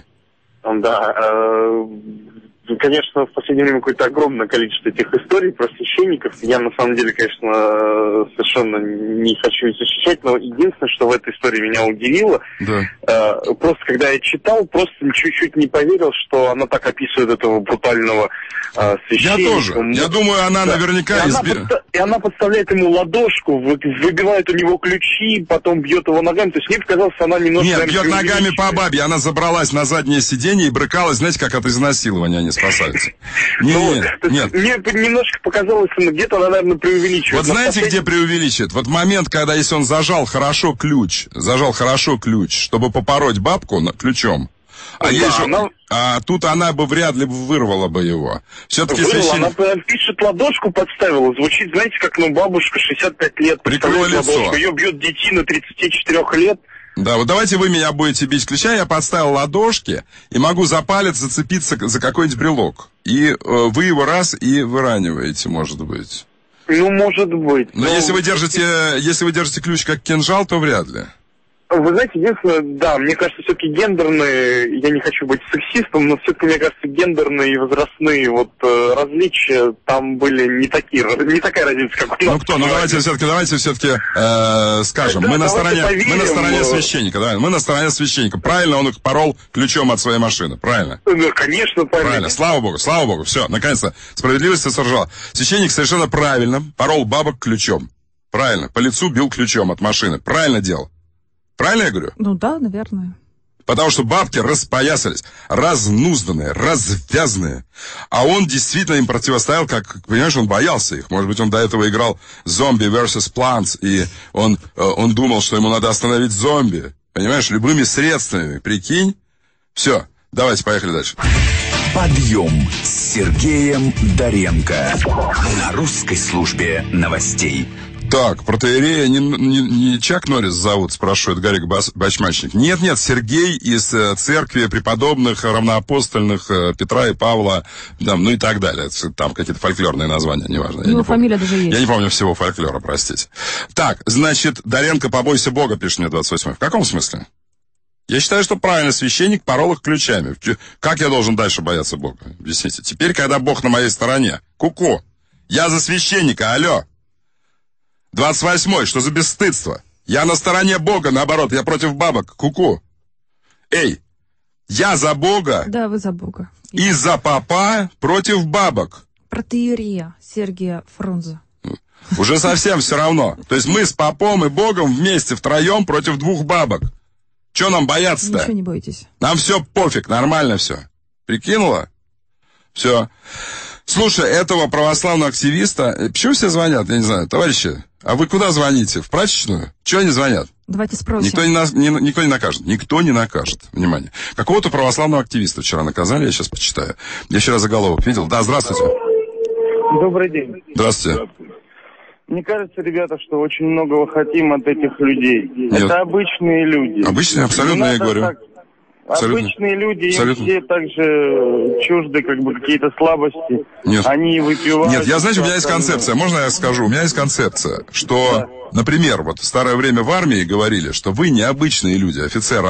Да, э, конечно, в последнее время какое-то огромное количество этих историй про священников. Я, на самом деле, конечно, совершенно не хочу их защищать, но единственное, что в этой истории меня удивило, да. э, просто когда я читал, просто чуть-чуть не поверил, что она так описывает этого брутального э, священника. Я тоже. Я думаю, она да. наверняка... И, изби... она подста... и она подставляет ему ладошку, вы... выбивает у него ключи, потом бьет его ногами. То есть мне показалось, она немножко... Нет, бьет ногами по бабе. Она забралась на заднее сиденье и брыкалась, знаете, как от изнасилования они спасаются. Нет, нет. Мне немножко показалось, где-то она, наверное, преувеличивает. Вот знаете, последний... где преувеличивает? Вот момент, когда если он зажал хорошо ключ, зажал хорошо ключ, чтобы попороть бабку ключом, а, да, же, она... а тут она бы вряд ли вырвала бы его. Все-таки священник... Она пишет, ладошку подставила. Звучит, знаете, как, ну, бабушка, шестьдесят пять лет. Прикрой лицо. Ее бьет детина тридцати четырёх лет. Да, вот давайте вы меня будете бить ключа, я подставил ладошки и могу за палец зацепиться за какой-нибудь брелок. И э, вы его раз и выраниваете, может быть. Ну, может быть. Но, но если вы держите, если вы держите ключ как кинжал, то вряд ли. Вы знаете, единственное, да, мне кажется, все-таки гендерные, я не хочу быть сексистом, но все-таки, мне кажется, гендерные и возрастные вот э, различия там были не такие, не такая разница, как у нас. Ну кто, ну давайте все-таки, давайте все-таки э, скажем, да, мы на стороне, поверим, мы на стороне но... священника, да, мы на стороне священника. Правильно, он их порол ключом от своей машины, правильно? Ну, конечно, правильно. Правильно, слава богу, слава богу, все, наконец-то справедливость сожрала. Священник совершенно правильно порол бабок ключом, правильно, по лицу бил ключом от машины, правильно делал. Правильно я говорю? Ну да, наверное. Потому что бабки распоясались, разнузданные, развязанные. А он действительно им противостоял, как, понимаешь, он боялся их. Может быть, он до этого играл зомби versus Plants, и он, он думал, что ему надо остановить зомби. Понимаешь, любыми средствами. Прикинь? Все, давайте, поехали дальше. Подъем с Сергеем Доренко на русской службе новостей. Так, протоиерея не, не, не Чак Норрис зовут, спрашивает Гарик Бачмачник. Нет, нет, Сергей из э, церкви преподобных равноапостольных э, Петра и Павла, там, ну и так далее. Там какие-то фольклорные названия, неважно. Ну, фамилия даже есть. Я не помню всего фольклора, простите. Так, значит, Доренко, побойся Бога, пишет мне двадцать восьмой. В каком смысле? Я считаю, что правильно, священник порол их ключами. Как я должен дальше бояться Бога? Объясните. Теперь, когда Бог на моей стороне. Ку-ку. Я за священника, алло. двадцать восьмой, что за бесстыдство? Я на стороне Бога, наоборот, я против бабок. Ку-ку. Эй, я за Бога. Да, вы за Бога. И за папа против бабок. Протоиерея Сергия Фрунзе. Уже совсем все равно. То есть мы с папом и Богом вместе, втроем против двух бабок. Че нам бояться-то? Ничего не бойтесь. Нам все пофиг, нормально все. Прикинула? Все. Слушай, этого православного активиста... Почему все звонят? Я не знаю. Товарищи, а вы куда звоните? В прачечную? Чего они звонят? Давайте спросим. Никто не, на, не, никто не накажет. Никто не накажет. Внимание. Какого-то православного активиста вчера наказали, я сейчас почитаю. Я вчера заголовок видел. Да, здравствуйте. Добрый день. Здравствуйте. Мне кажется, ребята, что очень многого хотим от этих людей. Нет. Это обычные люди. Обычные, абсолютно, я говорю. Так... Абсолютно. Обычные люди, им Абсолютно. все также чужды как бы какие-то слабости. Нет. Они выпивают. Нет, я, знаете, у меня есть концепция. Можно я скажу? У меня есть концепция, что, да. например, вот в старое время в армии говорили, что вы не обычные люди, офицерам.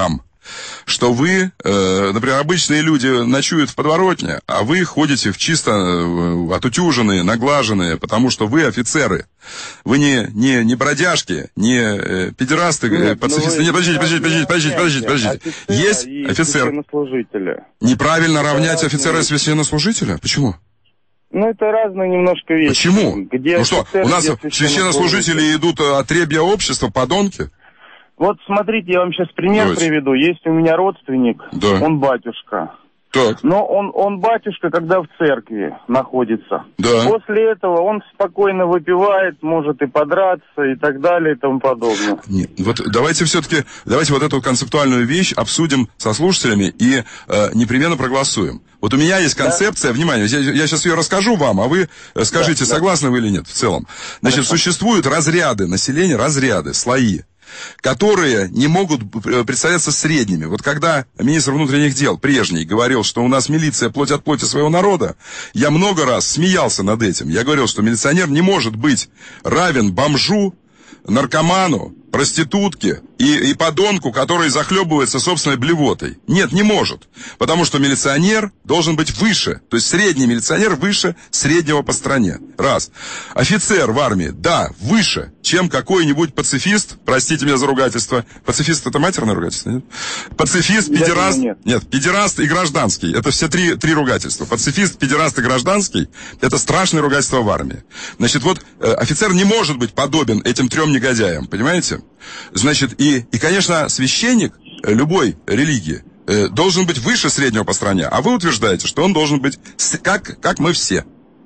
что вы, э, например, обычные люди ночуют в подворотне, а вы ходите в чисто э, отутюженные, наглаженные, потому что вы офицеры. Вы не, не, не бродяжки, не э, педерасты, э, пацифисты. Ну, Нет, подождите, подождите, подождите, подождите, подождите, подождите. Есть офицер. Неправильно равнять офицера и священнослужителя? Почему? Ну, это разные немножко вещи. Почему? Где ну что, офицер, у нас где священнослужители идут отребья общества, подонки? Вот смотрите, я вам сейчас пример Давайте. приведу. Есть у меня родственник, да. он батюшка. Так. Но он, он батюшка, когда в церкви находится. Да. После этого он спокойно выпивает, может и подраться и так далее и тому подобное. Нет, вот давайте все-таки, давайте вот эту концептуальную вещь обсудим со слушателями и э, непременно проголосуем. Вот у меня есть концепция, да. Внимание, я, я сейчас ее расскажу вам, а вы скажите, да, согласны да. вы или нет в целом. Значит, Хорошо. Существуют разряды населения, разряды, слои, которые не могут представляться средними. Вот когда министр внутренних дел прежний говорил, что у нас милиция плоть от плоти своего народа, я много раз смеялся над этим. Я говорил, что милиционер не может быть равен бомжу, наркоману, проститутке и, и подонку, который захлебывается собственной блевотой. Нет, не может. Потому что милиционер должен быть выше. То есть средний милиционер выше среднего по стране. Раз. Офицер в армии, да, выше, чем какой-нибудь пацифист. Простите меня за ругательство. Пацифист — это матерное ругательство, нет? Пацифист, педераст... Нет. нет, педераст и гражданский. Это все три, три ругательства. Пацифист, педераст и гражданский — это страшное ругательство в армии. Значит, вот э, офицер не может быть подобен этим трем негодяям, понимаете? Значит, и, и, конечно, священник любой религии э, должен быть выше среднего по стране. А вы утверждаете, что он должен быть с, как, как мы все.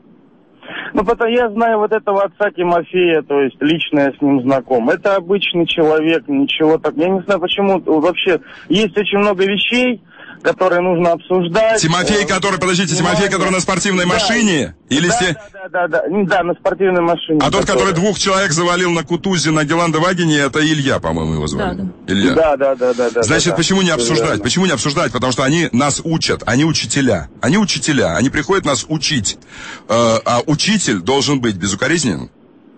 Ну, потому я знаю вот этого отца Тимофея, то есть лично я с ним знаком. Это обычный человек, ничего так. Я не знаю, почему вообще есть очень много вещей, которые нужно обсуждать. Тимофей, который, подождите, Тимофей, который на спортивной да. машине? Или да, се... да, да, да, да, да, на спортивной машине. А тот, который двух человек завалил на Кутузе, на Геландевагене, это Илья, по-моему, его звали. Да, да. Илья. Да, да, да, да. Значит, да, почему да, не обсуждать? да. Почему не обсуждать? Потому что они нас учат, они учителя. Они учителя, они приходят нас учить. Э, а учитель должен быть безукоризненным.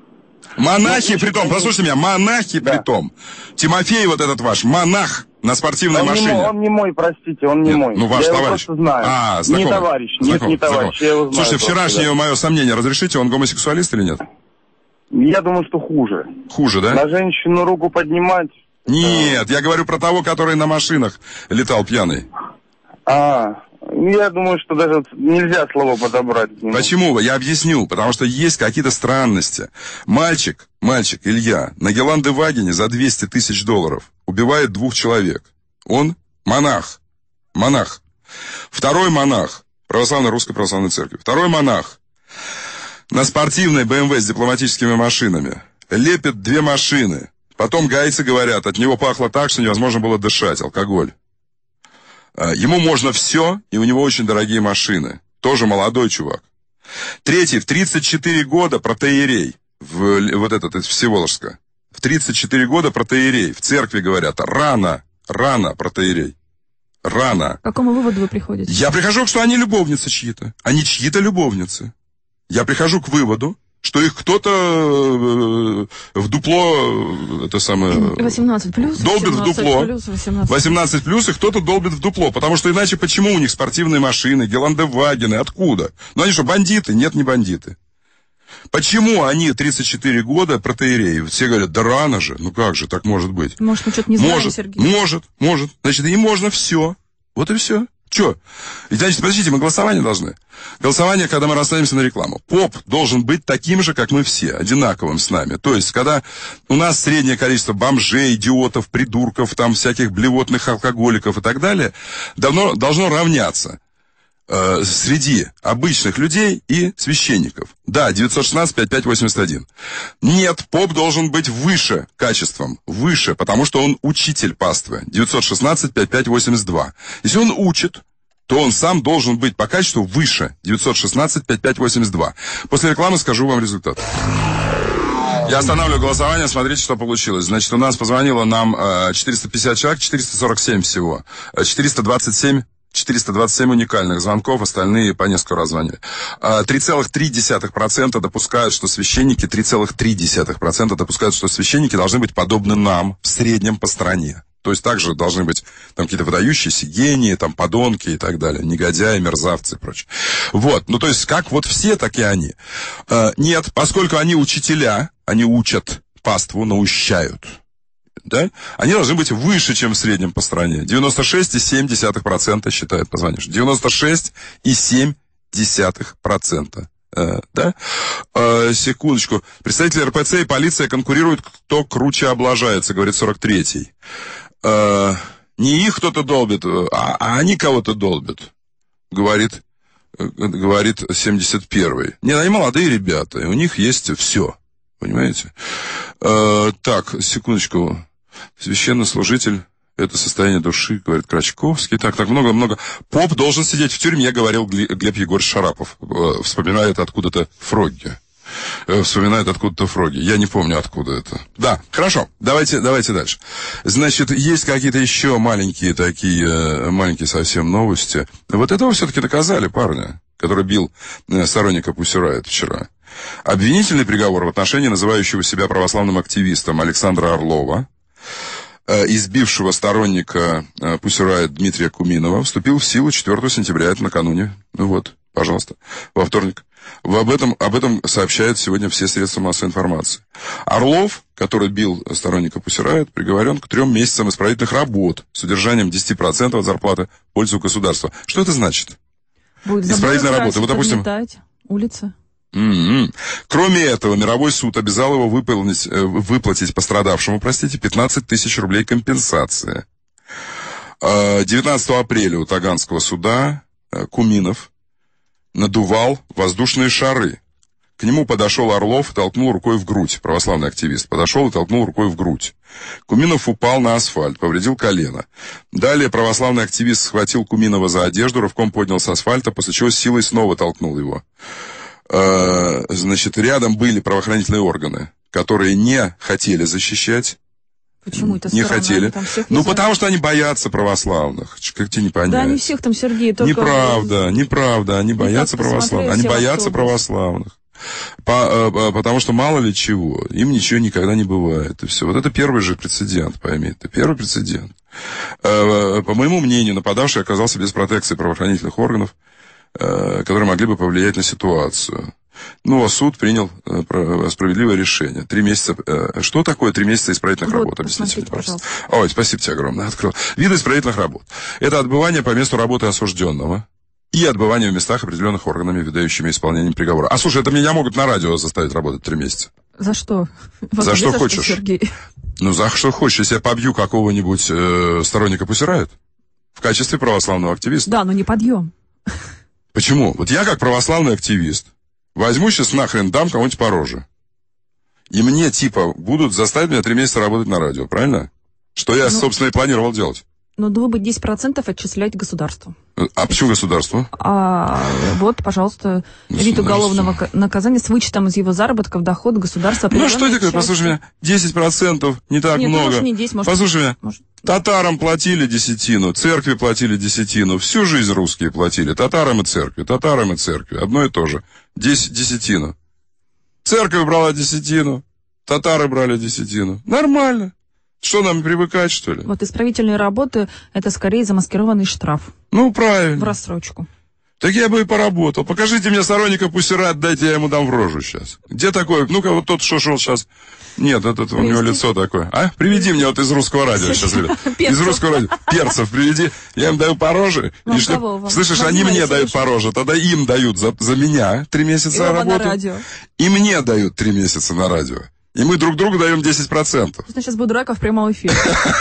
Монахи, ну, притом, послушайте меня, монахи, да. притом. Тимофей, вот этот ваш, монах на спортивной он машине. Не, он не мой, простите, он не нет, мой. Ну, ваш я товарищ. Его просто знаю. А, знакомый. Не товарищ, нет, знакомый, не товарищ, я его знаю. Слушайте, вчерашнее просто, да. мое сомнение разрешите, он гомосексуалист или нет? Я думаю, что хуже. Хуже, да? На женщину руку поднимать. Нет, я говорю про того, который на машинах летал пьяный. А, я думаю, что даже нельзя слово подобрать. Почему? Я объясню. Потому что есть какие-то странности. Мальчик, мальчик Илья, на Геландевагене за двести тысяч долларов убивает двух человек. Он монах. Монах. Второй монах. Православной Русской Православной Церкви. Второй монах. На спортивной бэ эм вэ с дипломатическими машинами. Лепит две машины. Потом гайцы говорят, от него пахло так, что невозможно было дышать. Алкоголь. Ему можно все, и у него очень дорогие машины. Тоже молодой чувак. Третий, в тридцать четыре года протоиерей. В, вот этот, из Всеволожска. В тридцать четыре года протоиерей. В церкви говорят, рано, рано протоиерей. Рано. К какому выводу вы приходите? Я прихожу, что они любовницы чьи-то. Они чьи-то любовницы. Я прихожу к выводу, что их кто-то в дупло, это самое... восемнадцать плюс, долбит в дупло. Плюс, восемнадцать. восемнадцать плюс, и кто-то долбит в дупло. Потому что иначе почему у них спортивные машины, Геландевагены, откуда? Ну они что, бандиты? Нет, не бандиты. Почему они тридцать четыре года протоиереи? Все говорят, да рано же. Ну как же, так может быть? Может, мы что-то не знаем, может, Сергей? Может, может. Значит, им можно все. Вот и все. Че? Значит, подождите, мы голосование должны. Голосование, когда мы расстанемся на рекламу. Поп должен быть таким же, как мы все, одинаковым с нами. То есть, когда у нас среднее количество бомжей, идиотов, придурков, там всяких блевотных алкоголиков и так далее, давно, должно равняться э, среди обычных людей и священников. Да, девятьсот шестнадцать пятьдесят пять восемьдесят один. Нет, поп должен быть выше качеством. Выше, потому что он учитель паствы. девятьсот шестнадцать пятьдесят пять восемьдесят два. Если он учит, то он сам должен быть по качеству выше. девятьсот шестнадцать пятьдесят пять восемьдесят два. После рекламы скажу вам результат. Я останавливаю голосование, смотрите, что получилось. Значит, у нас позвонило нам э, четыреста пятьдесят человек, четыреста сорок семь всего. четыреста двадцать семь четыреста двадцать семь уникальных звонков, остальные по несколько раз звонили. три целых три десятых процента допускают, что священники, три целых три десятых процента допускают, что священники должны быть подобны нам в среднем по стране. То есть также должны быть там какие-то выдающиеся гении, там подонки и так далее, негодяи, мерзавцы и прочее. Вот, ну то есть как вот все, так и они. Э, нет, поскольку они учителя, они учат паству, наущают. Да? Они должны быть выше, чем в среднем по стране. девяносто шесть целых семь десятых процента считает позвонивший. девяносто шесть целых семь десятых процента. Э, да? Э, секундочку. Представители эр пэ цэ и полиция конкурируют, кто круче облажается, говорит сорок третий. Э, не их кто-то долбит, а, а они кого-то долбят, говорит, э, говорит семьдесят первый. Не, они молодые ребята, и у них есть все. Понимаете? Э, так, секундочку. Священнослужитель — это состояние души, говорит Крачковский. Так, так, много-много. Поп должен сидеть в тюрьме, говорил Глеб Егорович Шарапов. Э, вспоминает откуда-то Фроги. Э, вспоминает откуда-то Фроги. Я не помню, откуда это. Да, хорошо. Давайте, давайте дальше. Значит, есть какие-то еще маленькие такие, э, маленькие совсем новости. Вот этого все-таки доказали парня, который бил э, сторонника Pussy Riot вчера. Обвинительный приговор в отношении называющего себя православным активистом Александра Орлова, э, избившего сторонника э, Pussy Riot Дмитрия Куминова, вступил в силу четвёртого сентября, это накануне. Ну вот, пожалуйста, во вторник. Об этом, об этом сообщают сегодня все средства массовой информации. Орлов, который бил сторонника Pussy Riot, приговорен к трем месяцам исправительных работ с удержанием десять процентов от зарплаты в пользу государства. Что это значит? Будет исправительная работа. Вот, допустим, улица. Mm-hmm. Кроме этого, мировой суд обязал его выполнить, э, выплатить пострадавшему, простите, пятнадцать тысяч рублей компенсации. Э, девятнадцатого апреля у Таганского суда э, Куминов надувал воздушные шары. К нему подошел Орлов и толкнул рукой в грудь. Православный активист подошел и толкнул рукой в грудь. Куминов упал на асфальт, повредил колено. Далее православный активист схватил Куминова за одежду, рывком поднял с асфальта, после чего с силой снова толкнул его. Значит, рядом были правоохранительные органы, которые не хотели защищать. Почему это не странно? хотели. Ну, потому что они боятся православных. Как тебе не понять? Да, не всех там, Сергей. Только... Неправда, неправда. Они боятся православных. Они боятся православных. По, э, потому что мало ли чего. Им ничего никогда не бывает. И все. Вот это первый же прецедент, пойми. Это первый прецедент. Э, по моему мнению, нападавший оказался без протекции правоохранительных органов, которые могли бы повлиять на ситуацию. Ну, а суд принял э, справедливое решение. Три месяца... Э, что такое три месяца исправительных вот, работ? Объясните, пожалуйста. Ой, спасибо тебе огромное. Открыл. Виды исправительных работ. Это отбывание по месту работы осужденного и отбывание в местах, определенных органами, ведающими исполнением приговора. А, слушай, это меня могут на радио заставить работать три месяца. За что? За что за хочешь. Что, Сергей? Ну, за что хочешь. Если я побью какого-нибудь э, сторонника Pussy Riot в качестве православного активиста. Да, но не подъем. Почему? Вот я как православный активист возьму сейчас нахрен, дам кому-нибудь по роже. И мне, типа, будут заставить меня три месяца работать на радио, правильно? Что я, ну, собственно, и планировал делать. Ну, было бы десять процентов отчислять государству. А почему государству? А, вот, пожалуйста, вид уголовного наказания с вычетом из его заработков доход государства. Ну, что такое, послушай меня, десять процентов не так Нет, много. Может, не десять, может, послушай меня, может... татарам платили десятину, церкви платили десятину, всю жизнь русские платили, татарам и церкви, татарам и церкви, одно и то же, десять, десятину. Церковь брала десятину, татары брали десятину. Нормально. Что, нам привыкать, что ли? Вот исправительные работы — это скорее замаскированный штраф. Ну, правильно. В рассрочку. Так я бы и поработал. Покажите мне сторонника Pussy Riot, дайте я ему дам в рожу сейчас. Где такой? Ну-ка, вот тот, что шел сейчас. Нет, этот у него лицо такое. А? Приведи мне вот из русского радио сейчас, ребят. Из русского радио. Перцев приведи. Я им даю по роже. И что, слышишь, они мне дают по роже. Тогда им дают за, за меня три месяца работы. И мне дают три месяца на радио. И мы друг другу даем десять процентов. Я сейчас буду рака в прямом эфире.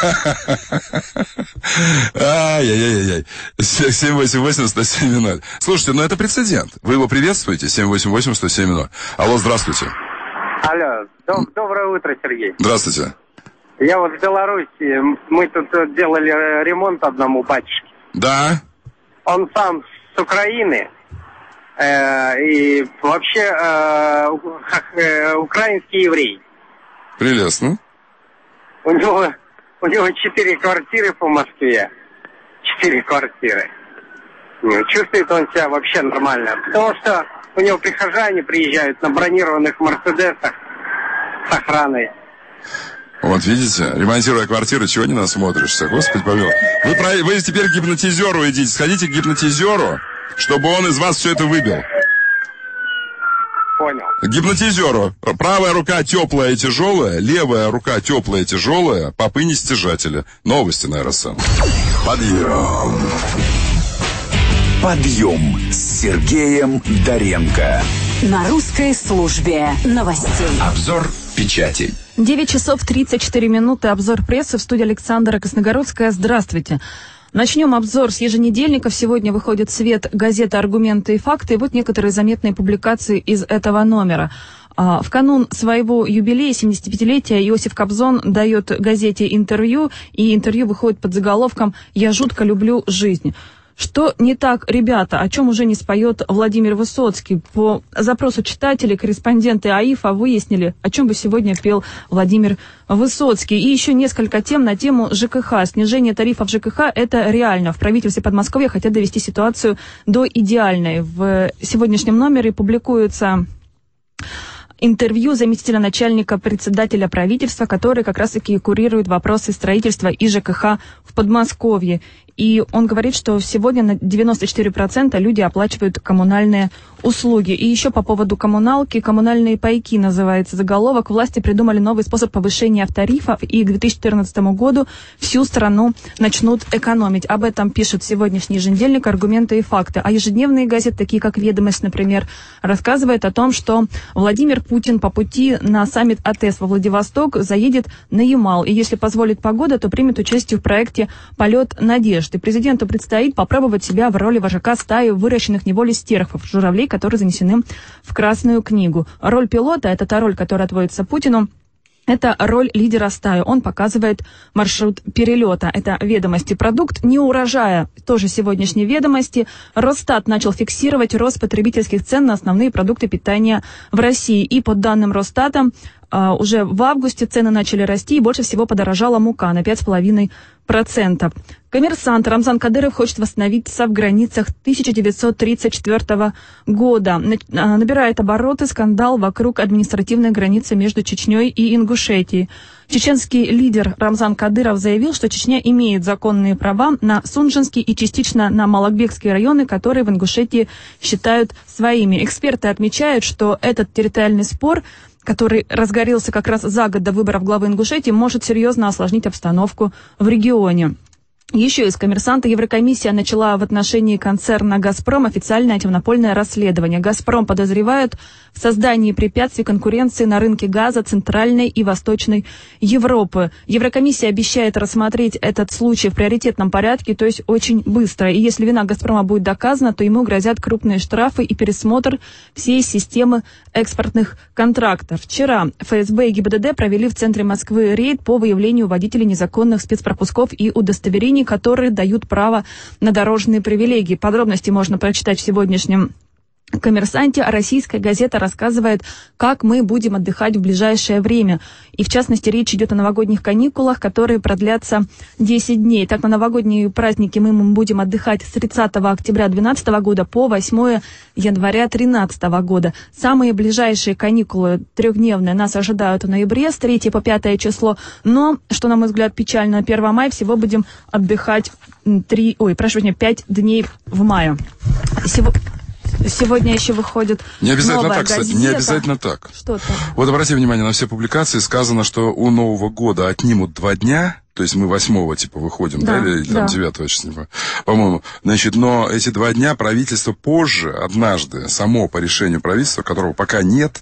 Ай-яй-яй-яй. семь восемь восемь сто семь ноль. Слушайте, ну это прецедент. Вы его приветствуете? семь восемь восемь сто семь ноль. Алло, здравствуйте. Алло, доб- доброе утро, Сергей. Здравствуйте. Я вот в Беларуси, мы тут делали ремонт одному батюшке. Да. Он сам с Украины. Э, и вообще э, э, украинский еврей. Прелестно. У него, у него четыре квартиры по Москве. Четыре квартиры. Ну, чувствует он себя вообще нормально. Потому что у него прихожане приезжают на бронированных Мерседесах с охраной. Вот видите, ремонтируя квартиры, чего не насмотришься? Господи, помилуй. Вы, про... Вы теперь к гипнотизеру идите. Сходите к гипнотизеру, чтобы он из вас все это выбил. Понял. К гипнотизеру. Правая рука теплая и тяжелая, левая рука теплая и тяжелая, попы не стяжатели. Новости на эр эс эм. Подъем. Подъем с Сергеем Доренко. На русской службе новостей. Обзор печати. девять часов тридцать четыре минуты. Обзор прессы в студии Александра Красногородская. Здравствуйте. Начнем обзор с еженедельников. Сегодня выходит в свет газета «Аргументы и факты». И вот некоторые заметные публикации из этого номера. В канун своего юбилея, семидесятипятилетия, Иосиф Кобзон дает газете интервью. И интервью выходит под заголовком «Я жутко люблю жизнь». Что не так, ребята, о чем уже не споет Владимир Высоцкий? По запросу читателей корреспонденты АИФа выяснили, о чем бы сегодня пел Владимир Высоцкий. И еще несколько тем на тему ЖКХ. Снижение тарифов ЖКХ – это реально. В правительстве Подмосковья хотят довести ситуацию до идеальной. В сегодняшнем номере публикуется интервью заместителя начальника председателя правительства, который как раз-таки курирует вопросы строительства и ЖКХ в Подмосковье. И он говорит, что сегодня на девяносто четыре процента люди оплачивают коммунальные услуги. И еще по поводу коммуналки. Коммунальные пайки называется заголовок. Власти придумали новый способ повышения тарифов, и к две тысячи четырнадцатому году всю страну начнут экономить. Об этом пишет сегодняшний еженедельник «Аргументы и факты». А ежедневные газеты, такие как «Ведомость», например, рассказывают о том, что Владимир Путин по пути на саммит АТЭС во Владивосток заедет на Ямал. И если позволит погода, то примет участие в проекте «Полет надежд». И президенту предстоит попробовать себя в роли вожака стаи выращенных неволей стерхов, журавлей, которые занесены в Красную книгу. Роль пилота, это та роль, которая отводится Путину, это роль лидера стаи. Он показывает маршрут перелета. Это «Ведомости». Продукт неурожая. Тоже сегодняшние «Ведомости». Росстат начал фиксировать рост потребительских цен на основные продукты питания в России. И по данным Росстата, уже в августе цены начали расти, и больше всего подорожала мука на пять целых пять десятых процента. Коммерсант Рамзан Кадыров хочет восстановиться в границах тысяча девятьсот тридцать четвёртого года. Набирает обороты скандал вокруг административной границы между Чечней и Ингушетией. Чеченский лидер Рамзан Кадыров заявил, что Чечня имеет законные права на Сунжинский и частично на Малакбекские районы, которые в Ингушетии считают своими. Эксперты отмечают, что этот территориальный спор, который разгорелся как раз за год до выборов главы Ингушетии, может серьезно осложнить обстановку в регионе. Еще из «Коммерсанта» Еврокомиссия начала в отношении концерна «Газпром» официальное антимонопольное расследование. «Газпром» подозревают в создании препятствий конкуренции на рынке газа Центральной и Восточной Европы. Еврокомиссия обещает рассмотреть этот случай в приоритетном порядке, то есть очень быстро. И если вина «Газпрома» будет доказана, то ему грозят крупные штрафы и пересмотр всей системы экспортных контрактов. Вчера эф эс бэ и гэ и бэ дэ дэ провели в центре Москвы рейд по выявлению водителей незаконных спецпропусков и удостоверений, которые дают право на дорожные привилегии. Подробности можно прочитать в сегодняшнем «Коммерсанте», а российская газета рассказывает, как мы будем отдыхать в ближайшее время. И, в частности, речь идет о новогодних каникулах, которые продлятся десять дней. Так, на новогодние праздники мы будем отдыхать с тридцатого октября две тысячи двенадцатого года по восьмое января две тысячи тринадцатого года. Самые ближайшие каникулы трехдневные нас ожидают в ноябре с третьего по пятое число. Но, что, на мой взгляд, печально, первого мая всего будем отдыхать три, ой, прошу прощения, пять дней в мае. Сегодня... Сегодня еще выходит не обязательно новая так, газета. Не обязательно так. Что-то. Вот обрати внимание на все публикации. Сказано, что у Нового года отнимут два дня. То есть мы восьмого типа выходим, да, да или там да. девятого числа, по-моему. Значит, но эти два дня правительство позже, однажды, само по решению правительства, которого пока нет,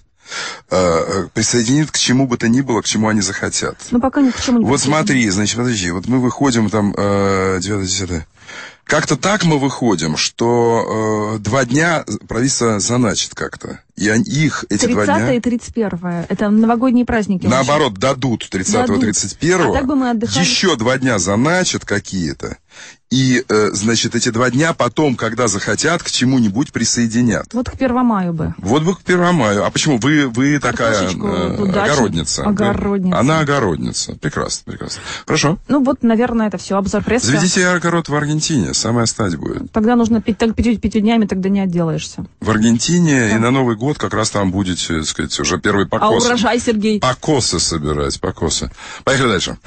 э, присоединит к чему бы то ни было, к чему они захотят. Ну, пока ни к чему не Вот смотри, значит, подожди, вот мы выходим там э, девятое-десятое. Как-то так мы выходим, что э, два дня правительство заначит как-то. И они, их эти два дня... тридцатое и тридцать первое. Это новогодние праздники. Наоборот, дадут тридцатого и тридцать первого. А так бы мы отдыхали... Еще два дня заначат какие-то. И, э, значит, эти два дня потом, когда захотят, к чему-нибудь присоединят. Вот к первому маю бы. Вот бы к первому маю. А почему? Вы, вы такая э, огородница. Огородница. Она огородница. Прекрасно, прекрасно. Хорошо. Ну вот, наверное, это все. Обзор прессы. Заведите огород в Аргентине. Самая стать будет. Тогда нужно пить, так, пятью, пятью днями, тогда не отделаешься. В Аргентине да. и на Новый год год как раз там будете, так сказать, уже первый покос. А урожай, Сергей? Покосы собирать, покосы. Поехали дальше.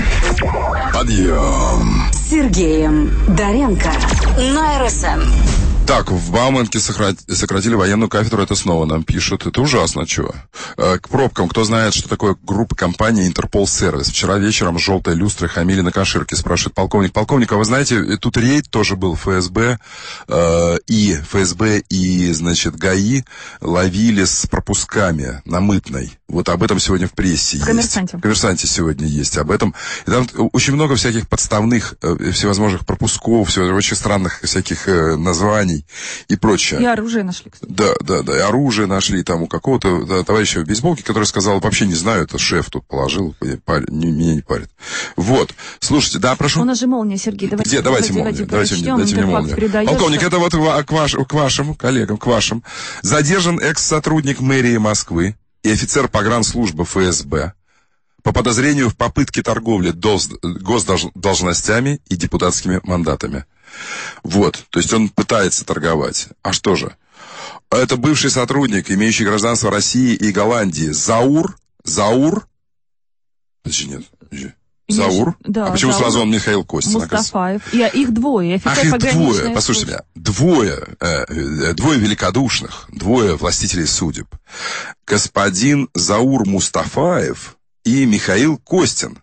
Подъем. С Сергеем Доренко на эр эс эм. Так, в Бауманке сократили военную кафедру, это снова нам пишут. Это ужасно, чего? К пробкам. Кто знает, что такое группа компании Интерпол Сервис? Вчера вечером желтые люстры хамили на Каширке, спрашивает полковник. Полковник, а вы знаете, тут рейд тоже был эф эс бэ, э, и эф эс бэ, и, значит, ГАИ ловили с пропусками на Мытной. Вот об этом сегодня в прессе есть. В Коммерсанте. В Коммерсанте сегодня есть об этом. И там очень много всяких подставных, э, всевозможных пропусков, всего, очень странных всяких э, названий и прочее. И оружие нашли, кстати. Да, да, да, и оружие нашли там у какого-то да, товарища в бейсболке, который сказал, вообще не знаю, это шеф тут положил, парень, не, меня не парит. Вот, слушайте, да, прошу. У нас же молния, Сергей, давайте. Где? Давайте, давайте молнию, давайте, давайте, дайте мне молнию. Полковник, это вот к, ваш, к вашим коллегам, к вашим. Задержан экс-сотрудник мэрии Москвы и офицер погранслужбы эф эс бэ по подозрению в попытке торговли госдолжностями и депутатскими мандатами. Вот, то есть он пытается торговать. А что же? Это бывший сотрудник, имеющий гражданство России и Голландии. Заур, Заур, подожди, нет, подожди. Заур? Да, а почему Заур, сразу он Михаил Костин? Мустафаев. И их двое. Офицер Ах, их двое, послушайте службы. меня. Двое, э, двое великодушных, двое властителей судеб. Господин Заур Мустафаев и Михаил Костин.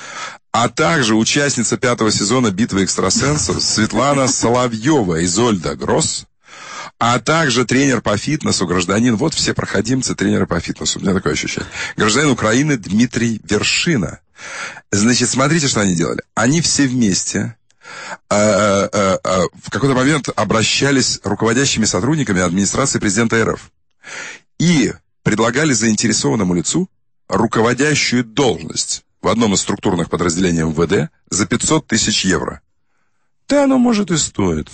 А также участница пятого сезона «Битвы экстрасенсов» Светлана Соловьева, Изольда Гросс, а также тренер по фитнесу, гражданин, вот все проходимцы, тренеры по фитнесу, у меня такое ощущение, гражданин Украины Дмитрий Вершина. Значит, смотрите, что они делали. Они все вместе э, э, э, в какой-то момент обращались руководящими сотрудниками администрации президента эр эф и предлагали заинтересованному лицу руководящую должность в одном из структурных подразделений эм вэ дэ за пятьсот тысяч евро. Да оно может и стоит.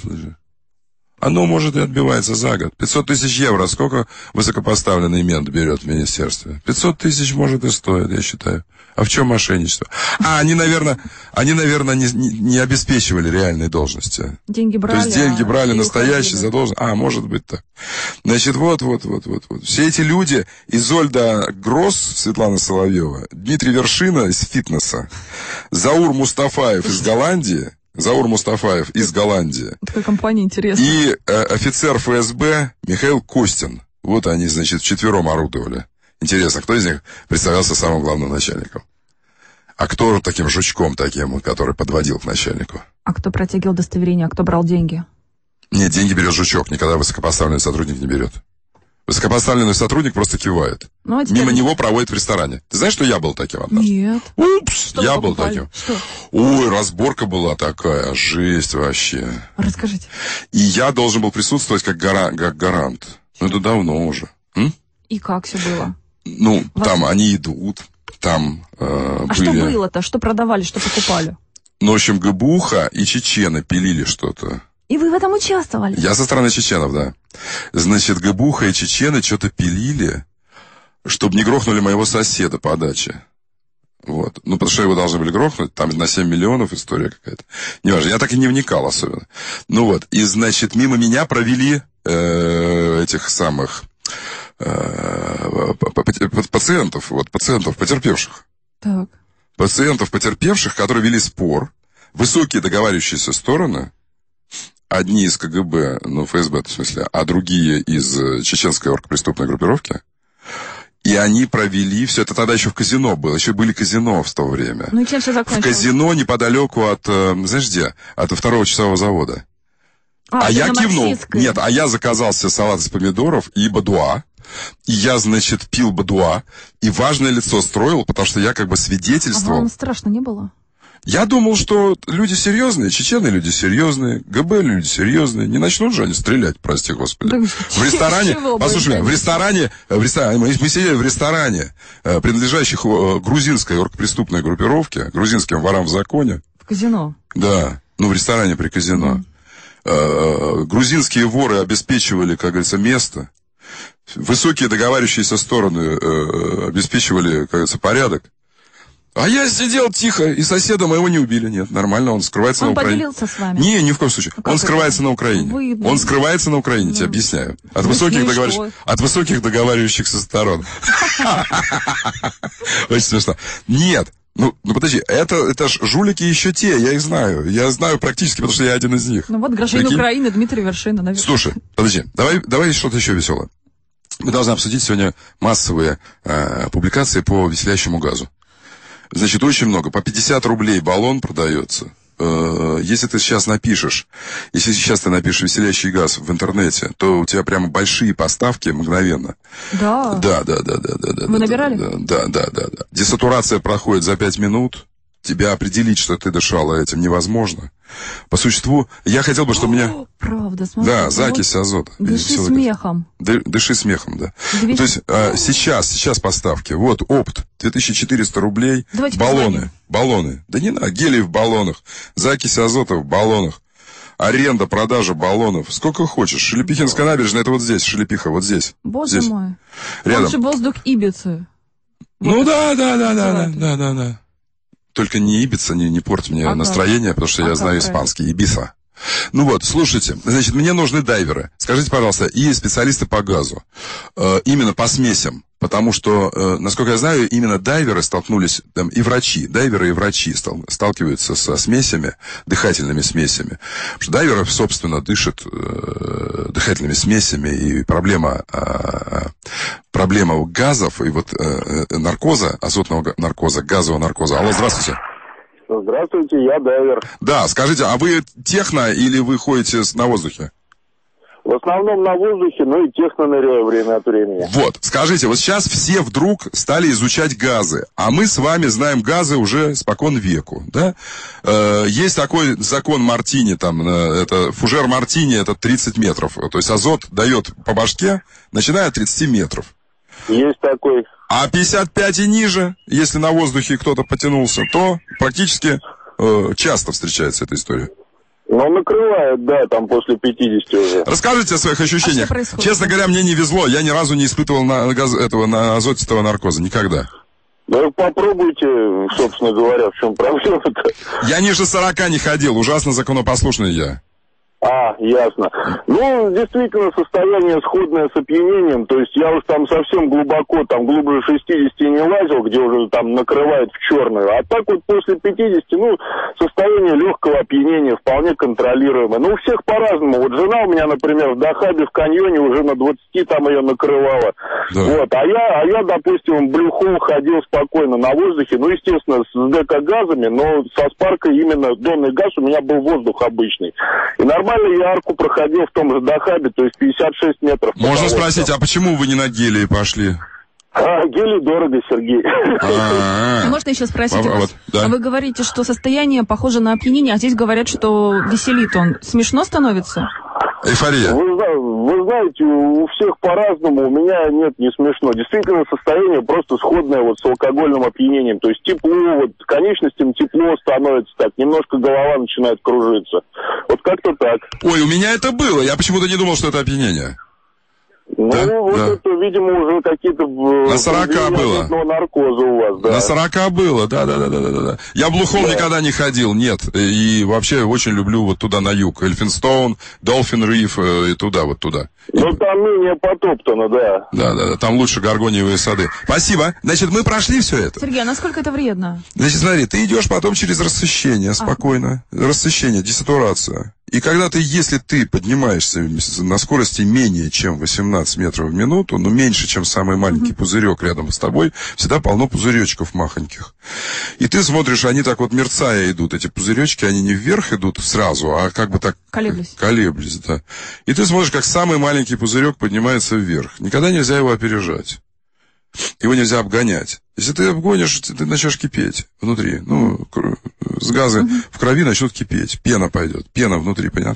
Оно может и отбивается за год. пятьсот тысяч евро. Сколько высокопоставленный мент берет в министерстве? пятьсот тысяч может и стоит, я считаю. А в чем мошенничество? А, они, наверное, они, наверное, не, не, не обеспечивали реальные должности. Деньги брали. То есть деньги брали а настоящие за должность. А, может быть так. Значит, вот, вот, вот, вот, вот. Все эти люди, Изольда Гросс, Светлана Соловьева, Дмитрий Вершина из фитнеса, Заур Мустафаев из Голландии, Заур Мустафаев из Голландии. Такая компания интересная. И э, офицер эф эс бэ Михаил Костин. Вот они, значит, вчетвером орудовали. Интересно, кто из них представлялся самым главным начальником? А кто таким жучком таким, который подводил к начальнику? А кто протягивал удостоверение, а кто брал деньги? Нет, деньги берет жучок, никогда высокопоставленный сотрудник не берет. Высокопоставленный сотрудник просто кивает. Ну, а теперь... Мимо него проводят в ресторане. Ты знаешь, что я был таким однажды? Нет. Упс, что я был таким. Что? Ой, разборка была такая, жесть вообще. Расскажите. И я должен был присутствовать как, гара... как гарант. Ну, это давно уже. М? И как все было? Ну, Вас... там они идут, там э, А были... что было-то? Что продавали, что покупали? Ну, в общем, ГБУХа и чечены пилили что-то. И вы в этом участвовали? Я со стороны чеченов, да. Значит, ГБУХа и чечены что-то пилили, чтобы не грохнули моего соседа по даче. Вот. Ну, потому что его должны были грохнуть, там на семь миллионов история какая-то. Неважно, я так и не вникал особенно. Ну вот, и, значит, мимо меня провели э, этих самых... пациентов, вот, пациентов, потерпевших. Так. Пациентов, потерпевших, которые вели спор, высокие договаривающиеся стороны, одни из ка гэ бэ, ну, эф эс бэ, в смысле, а другие из чеченской оргпреступной группировки, и они провели, все это тогда еще в казино было, еще были казино в то время. Ну и чем все закончилось? В казино неподалеку от, знаешь где, от второго часового завода. А, а я кивнул, нет, а я заказал себе салат из помидоров и бадуа. И я, значит, пил бадуа, и важное лицо строил, потому что я как бы свидетельствовал. А вам страшно не было? Я думал, что люди серьезные, чечены люди серьезные, ГБ люди серьезные. Не начнут же они стрелять, прости господи. Да, в ресторане, послушай меня, в ресторане, в ресторане, мы сидели в ресторане, принадлежащих грузинской оргпреступной группировке, грузинским ворам в законе. В казино? Да, ну в ресторане при казино. Mm. Грузинские воры обеспечивали, как говорится, место. Высокие договаривающиеся стороны э, обеспечивали, как говорится, порядок. А я сидел тихо, и соседа моего не убили. Нет, нормально, он скрывается он на Украине. Он поделился с вами? Не, ни в коем случае. А он скрывается это? на Украине. Вы... Он скрывается на Украине, тебе объясняю. От высоких, договор... От высоких договаривающихся сторон. Очень смешно. Нет. Ну, ну подожди, это, это ж жулики еще те, я их знаю. Я знаю практически, потому что я один из них. Ну вот гражданин Прикинь? Украины Дмитрий Вершина, наверное. Слушай, подожди, давай, давай что-то еще веселое. Мы должны обсудить сегодня массовые э, публикации по веселящему газу. Значит, очень много. По пятьдесят рублей баллон продается. Э, если ты сейчас напишешь, если сейчас ты напишешь веселящий газ в интернете, то у тебя прямо большие поставки мгновенно. Да. Да, да, да, да, да. Вы да, набирали? Да, да, да, да. Десатурация проходит за пять минут. Тебя определить, что ты дышала этим, невозможно. По существу, я хотел бы, чтобы меня... Правда, смотри. Да, закись азота. Дыши смехом. Дыши смехом, да. двести... То есть а, сейчас, сейчас поставки. Вот, опт, две тысячи четыреста рублей. Давайте баллоны, позвоним. баллоны. Да не надо, гелий в баллонах, закись азота в баллонах. Аренда, продажа баллонов. Сколько хочешь. Шелепихинская набережная, это вот здесь, Шелепиха, вот здесь. Боже здесь. мой. Рядом. Он же воздух Ибицы. Ну вот. да, да, да, да, да, да, да, да. Только не Ибица, не, не порт мне а настроение, как? Потому что а я знаю испанский. Ибиса. Ну вот, слушайте, значит, мне нужны дайверы. Скажите, пожалуйста, и специалисты по газу. Э, именно по смесям. Потому что, э, насколько я знаю, именно дайверы столкнулись, там, и врачи, дайверы и врачи стал, сталкиваются со смесями, дыхательными смесями. Потому что дайверы, собственно, дышат э, дыхательными смесями, и проблема, э, проблема газов и вот э, наркоза, азотного наркоза, газового наркоза. Алло, здравствуйте. Здравствуйте, я дайвер. Да, скажите, а вы техно или вы ходите на воздухе? В основном на воздухе, ну и техно ныряю время от времени. Вот, скажите, вот сейчас все вдруг стали изучать газы, а мы с вами знаем газы уже спокон веку, да? Э, есть такой закон Мартини, там, э, это фужер Мартини, это тридцать метров, то есть азот дает по башке, начиная от тридцати метров. Есть такой. А пятьдесят пять и ниже, если на воздухе кто-то потянулся, то практически э, часто встречается эта история. Ну, накрывает, да, там после пятидесяти уже. Расскажите о своих ощущениях. А честно говоря, мне не везло, я ни разу не испытывал на, газ, этого, на азотистого наркоза, никогда. Да попробуйте, собственно говоря, в чем проблема-то. Я ниже сорока не ходил, ужасно законопослушный я. А, ясно. Ну, действительно, состояние сходное с опьянением. То есть я уж там совсем глубоко, там глубже шестидесяти не лазил, где уже там накрывает в черную. А так вот после пятидесяти, ну, состояние легкого опьянения вполне контролируемое. Ну, у всех по-разному. Вот жена у меня, например, в Дахабе в каньоне уже на двадцати там ее накрывала. Да. Вот. А я, а я, допустим, в Блюхол ходил спокойно на воздухе. Ну, естественно, с ДК-газами, но со спаркой именно донный газ у меня был воздух обычный. И нормально. Нормально я арку проходил в том же Дахабе, то есть пятьдесят шесть метров. Можно спросить, а почему вы не на гелии пошли? А, гели дорого, Сергей. А можно еще спросить у вас? Вы говорите, что состояние похоже на опьянение, а здесь говорят, что веселит он. Смешно становится? Эйфория. Вы, вы знаете, у всех по-разному, у меня нет, не смешно. Действительно, состояние просто сходное вот с алкогольным опьянением. То есть тепло, вот конечностям тепло становится так, немножко голова начинает кружиться. Вот как-то так. Ой, у меня это было, я почему-то не думал, что это опьянение. Ну, да? вот Да. это, видимо, уже какие-то... На сорока было. Наркоза у вас, да. На сорока было, да-да-да-да-да. Я в Блюхол да. никогда не ходил, нет. И вообще очень люблю вот туда на юг. Эльфинстоун, Долфин Риф и туда, вот туда. Ну, там менее потоптано, да. Да-да-да, там лучше горгониевые сады. Спасибо. Значит, мы прошли все это. Сергей, а насколько это вредно? Значит, смотри, ты идешь потом через рассыщение, спокойно. А. Рассыщение, десатурация. И когда ты, если ты поднимаешься на скорости менее чем восемнадцать метров в минуту, но меньше, чем самый маленький mm-hmm. пузырек рядом с тобой, всегда полно пузыречков махоньких. И ты смотришь, они так вот мерцая идут, эти пузыречки, они не вверх идут сразу, а как бы так... Колеблюсь. Колеблюсь, да. И ты смотришь, как самый маленький пузырек поднимается вверх. Никогда нельзя его опережать. Его нельзя обгонять. Если ты обгонишь, ты начнешь кипеть внутри. Ну, с газы mm-hmm. в крови начнут кипеть. Пена пойдет. Пена внутри, понятно?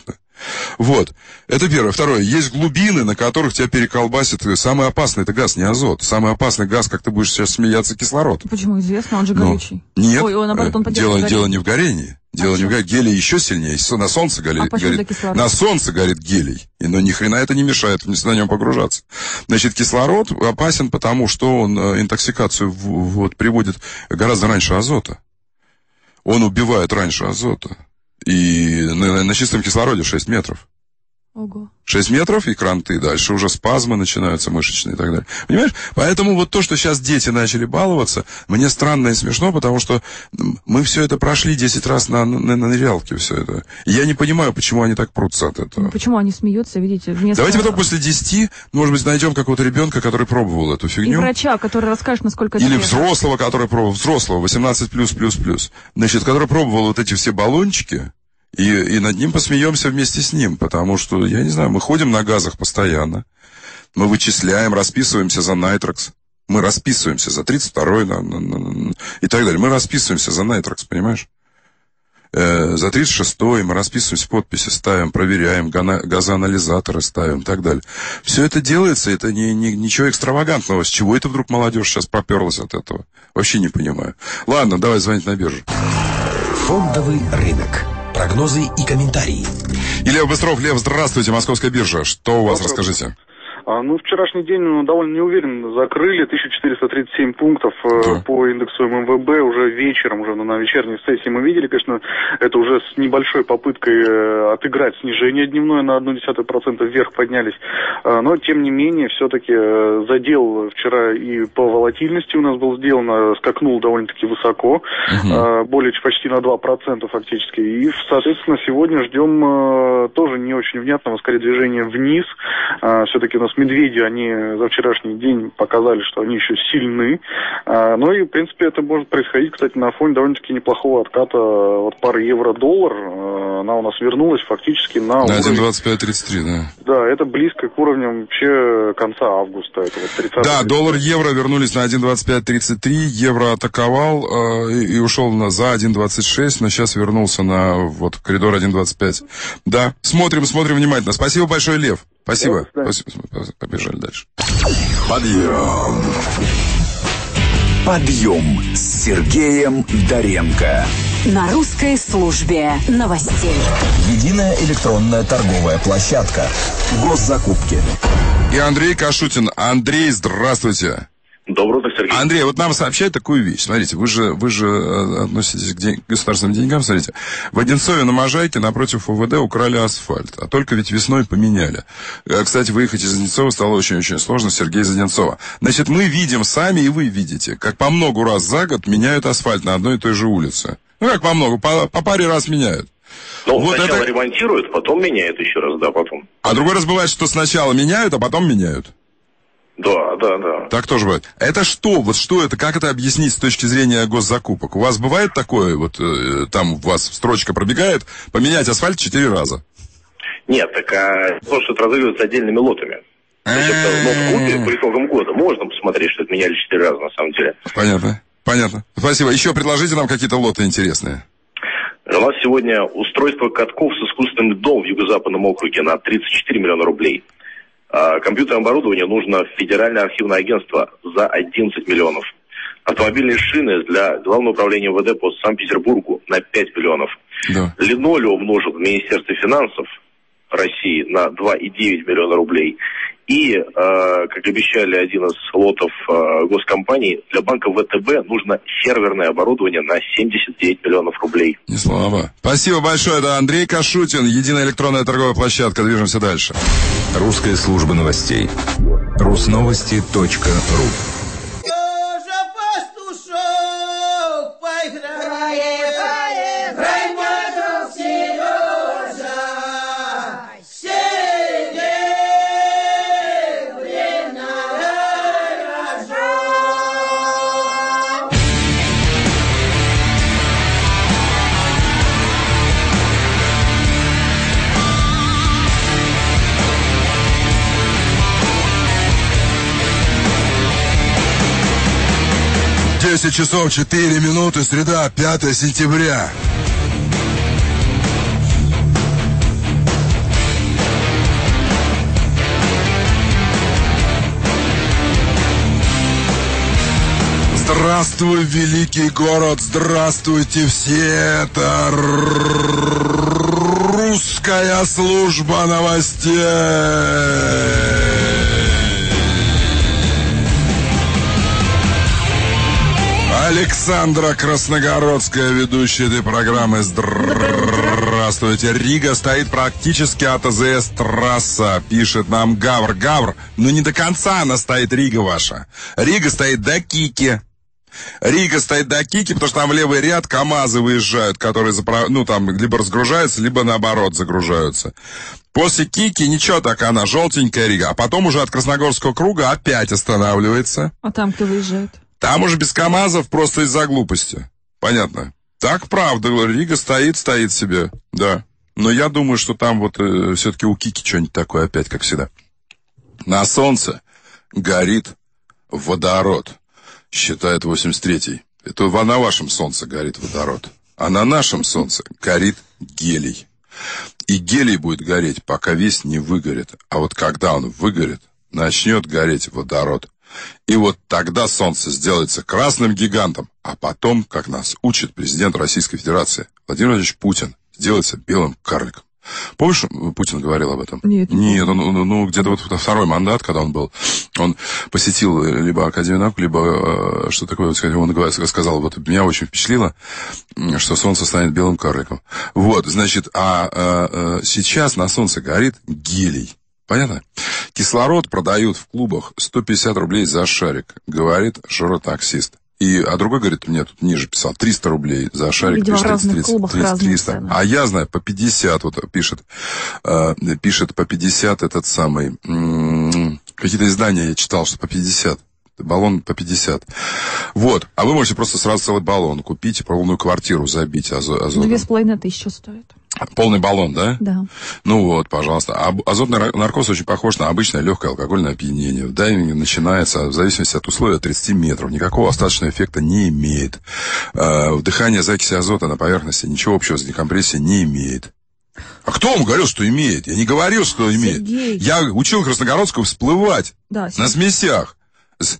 Вот. Это первое. Второе. Есть глубины, на которых тебя переколбасит. Самый опасный это газ, не азот. Самый опасный газ, как ты будешь сейчас смеяться, кислород. Почему? Известно, он же горючий. Ну, нет. Ой, он, наоборот, он дело, дело не в горении. Дело а не в горении. Гелий еще сильнее. На солнце горит. А горит. На солнце горит гелий. И, но ни хрена это не мешает на нем погружаться. Значит, кислород опасен, потому что он интоксикацию в, вот, приводит гораздо раньше азота. Он убивает раньше азота. И на, на чистом кислороде шесть метров. Ого. шесть метров и кранты, дальше уже спазмы начинаются мышечные и так далее. Понимаешь? Поэтому вот то, что сейчас дети начали баловаться, мне странно и смешно, потому что мы все это прошли десять раз на, на, на нырялке, все это. И я не понимаю, почему они так прутся от этого. Почему они смеются, видите? Вместо... Давайте потом после десяти, может быть, найдем какого-то ребенка, который пробовал эту фигню. И врача, который расскажет, насколько это Или вредно. взрослого, который пробовал, взрослого, восемнадцать плюс, плюс, плюс. Значит, который пробовал вот эти все баллончики, И, и над ним посмеемся вместе с ним, потому что, я не знаю, мы ходим на газах постоянно, мы вычисляем, расписываемся за Найтрокс, мы расписываемся за тридцать второй на, на, на, и так далее. Мы расписываемся за Найтрокс, понимаешь? Э, за тридцать шестой мы расписываемся, подписи ставим, проверяем, гана, газоанализаторы ставим и так далее. Все это делается, это не, не, ничего экстравагантного. С чего это вдруг молодежь сейчас поперлась от этого? Вообще не понимаю. Ладно, давай звонить на биржу. Фондовый рынок. Прогнозы и комментарии. Илья Быстров. Лев, здравствуйте, Московская биржа. Что у вас, расскажите? А, ну, вчерашний день ну, довольно неуверенно закрыли. тысяча четыреста тридцать семь пунктов э, по индексу эм эм вэ бэ. Уже вечером, уже ну, на вечерней сессии мы видели, конечно, это уже с небольшой попыткой э, отыграть снижение дневное на ноль целых одна десятая процента вверх поднялись. Э, но, тем не менее, все-таки э, задел вчера и по волатильности у нас был сделан, э, скакнул довольно-таки высоко, uh-huh. э, более почти на два процента фактически. И, соответственно, сегодня ждем э, тоже не очень внятного, скорее, движения вниз. Э, все-таки у нас медведи, они за вчерашний день показали, что они еще сильны. А, ну и, в принципе, это может происходить, кстати, на фоне довольно-таки неплохого отката от пары евро-доллар. А, она у нас вернулась фактически на... На один двадцать пять тридцать три, да. Да, это близко к уровням вообще конца августа. Это вот тридцатого. Да, доллар-евро вернулись на один двадцать пять тридцать три. Евро атаковал э, и, и ушел на, за один двадцать шесть, но сейчас вернулся на вот коридор один двадцать пять. Да, смотрим, смотрим внимательно. Спасибо большое, Лев. Спасибо. Да, Спасибо. Побежали дальше. Подъем. Подъем с Сергеем Доренко. На русской службе новостей. Единая электронная торговая площадка. Госзакупки. И Андрей Кашутин. Андрей, здравствуйте. Доброе утро, Сергей. Андрей, вот нам сообщают такую вещь. Смотрите, вы же, вы же относитесь к день, государственным деньгам. Смотрите, в Одинцове на Можайке напротив о вэ дэ украли асфальт. А только ведь весной поменяли. Кстати, выехать из Одинцова стало очень-очень сложно. Сергей из Одинцова. Значит, мы видим сами, и вы видите, как по много раз за год меняют асфальт на одной и той же улице. Ну, как по много, по, по паре раз меняют. Ну, вот сначала это... ремонтируют, потом меняют еще раз, да, потом. А другой раз бывает, что сначала меняют, а потом меняют. Да, да, да. Так тоже бывает. Это что? Вот что это? Как это объяснить с точки зрения госзакупок? У вас бывает такое, вот э, там у вас строчка пробегает, поменять асфальт четыре раза? Нет, так а то, что это разыгрывается отдельными лотами. Значит, ну, в купе по итогам года можно посмотреть, что это меняли четыре раза на самом деле. Понятно, понятно. Спасибо. Еще предложите нам какие-то лоты интересные. У нас сегодня устройство катков с искусственным дном в Юго-Западном округе на тридцать четыре миллиона рублей. А компьютерное оборудование нужно в Федеральное архивное агентство за одиннадцать миллионов. Автомобильные шины для Главного управления эм вэ дэ по Санкт-Петербургу на пять миллионов. Да. Линолеум нужен в Министерстве финансов России на два и девять миллиона рублей. И, э, как обещали один из лотов э, госкомпаний, для банка вэ тэ бэ нужно серверное оборудование на семьдесят девять миллионов рублей. Не слава. Спасибо большое. Это Андрей Кашутин, единая электронная торговая площадка. Движемся дальше. Русская служба новостей. Русновости точка ру. десять часов четыре минуты, среда, пятое сентября. Здравствуй, великий город, здравствуйте все, это русская служба новостей. Александра Красногородская, ведущая этой программы. Здравствуйте. Рига стоит практически от АЗС трасса, пишет нам Гавр. Гавр, ну не до конца она стоит, Рига ваша. Рига стоит до Кики. Рига стоит до Кики, потому что там в левый ряд КАМАЗы выезжают, которые, запро... ну, там, либо разгружаются, либо наоборот загружаются. После Кики ничего, так она, желтенькая Рига. А потом уже от Красногорского круга опять останавливается. А там кто выезжает? Там уже без КАМАЗов просто из-за глупости. Понятно? Так правда, Рига стоит, стоит себе, да. Но я думаю, что там вот э, все-таки у Кики что-нибудь такое опять, как всегда. На солнце горит водород, считает восемьдесят третий. Это на вашем солнце горит водород. А на нашем солнце горит гелий. И гелий будет гореть, пока весь не выгорит. А вот когда он выгорит, начнет гореть водород. И вот тогда солнце сделается красным гигантом, а потом, как нас учит президент Российской Федерации Владимир Владимирович Путин, сделается белым карликом. Помнишь, Путин говорил об этом? Нет. Нет, он, он, ну, где-то вот второй мандат, когда он был, он посетил либо Академию наук, либо, что такое, он сказал, вот меня очень впечатлило, что солнце станет белым карликом. Вот, значит, а, а, а сейчас на солнце горит гелий. Понятно? Кислород продают в клубах сто пятьдесят рублей за шарик, говорит журотаксист. И, а другой говорит, мне тут ниже писал, триста рублей за шарик. Видимо, в разных клубах разные цены. А я знаю, по пятьдесят, вот пишет, э, пишет по пятьдесят этот самый, м-м, какие-то издания я читал, что по пятьдесят. Баллон по пятьдесят. Вот. А вы можете просто сразу целый баллон купить и полную квартиру забить азо- азотом. Две с половиной тысячи стоит. Полный баллон, да? Да. Ну вот, пожалуйста. А азотный наркоз очень похож на обычное легкое алкогольное опьянение. В дайвинге начинается, в зависимости от условий, от тридцати метров. Никакого остаточного эффекта не имеет. Вдыхание закиси азота на поверхности ничего общего с декомпрессией не имеет. А кто вам говорил, что имеет? Я не говорил, что имеет. Сергей. Я учил Красногородского всплывать, да, на смесях. С,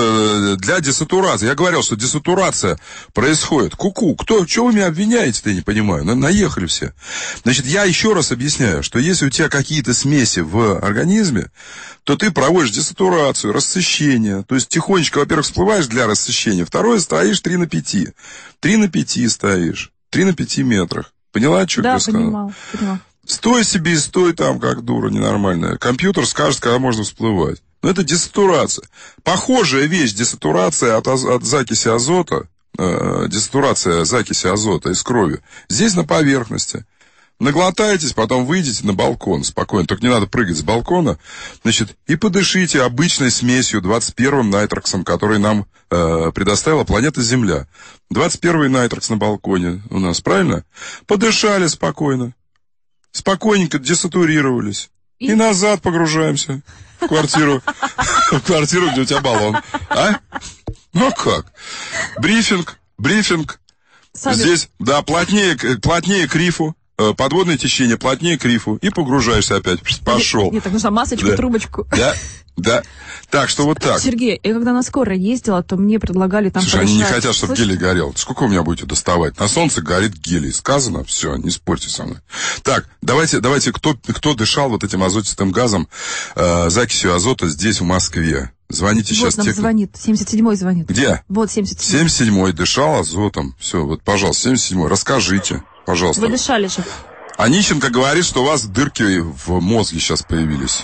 с, для десатурации. Я говорил, что десатурация происходит. Ку-ку, кто, что вы меня обвиняете-то, я не понимаю. На, наехали все. Значит, я еще раз объясняю, что если у тебя какие-то смеси в организме, то ты проводишь десатурацию, рассыщение. То есть тихонечко, во-первых, всплываешь для рассыщения. Второе, стоишь три на пяти. три на пяти стоишь. три на пяти метрах. Поняла, что да, я сказал? понимал, понимал. Стой себе и стой там, как дура ненормальная. Компьютер скажет, когда можно всплывать. Но это десатурация. Похожая вещь десатурация от, от закиси азота, э, десатурация закиси азота из крови. Здесь на поверхности. Наглотаетесь, потом выйдете на балкон спокойно. Только не надо прыгать с балкона. Значит, и подышите обычной смесью двадцать первым найтроксом, который нам э, предоставила планета Земля. двадцать первый найтрокс на балконе у нас, правильно? Подышали спокойно. Спокойненько десатурировались. И, и назад погружаемся в квартиру. В квартиру, где у тебя баллон. А? Ну как? Брифинг, брифинг. Сами. Здесь, да, плотнее, плотнее к рифу. Подводное течение, плотнее к рифу. И погружаешься опять. Пошел. Нет, нет, так нужно масочку, да. трубочку. Да, да. Так, что вот так. Сергей, я когда на скорой ездила, то мне предлагали там Слушай, подышать. они не хотят, чтобы Слышь? гелий горел. Сколько вы меня будете доставать? На солнце горит гелий. Сказано? Все, не спорьте со мной. Так, давайте, давайте, кто, кто дышал вот этим азотистым газом, э, закисью азота здесь, в Москве? Звоните вот сейчас. нам те... звонит, семьдесят седьмой звонит. Где? Вот, семьдесят седьмой. семьдесят седьмой дышал азотом. Все, вот, пожалуйста, семьдесят седьмой. Расскажите, пожалуйста. Вы дышали же. Онищенко говорит, что у вас дырки в мозге сейчас появились.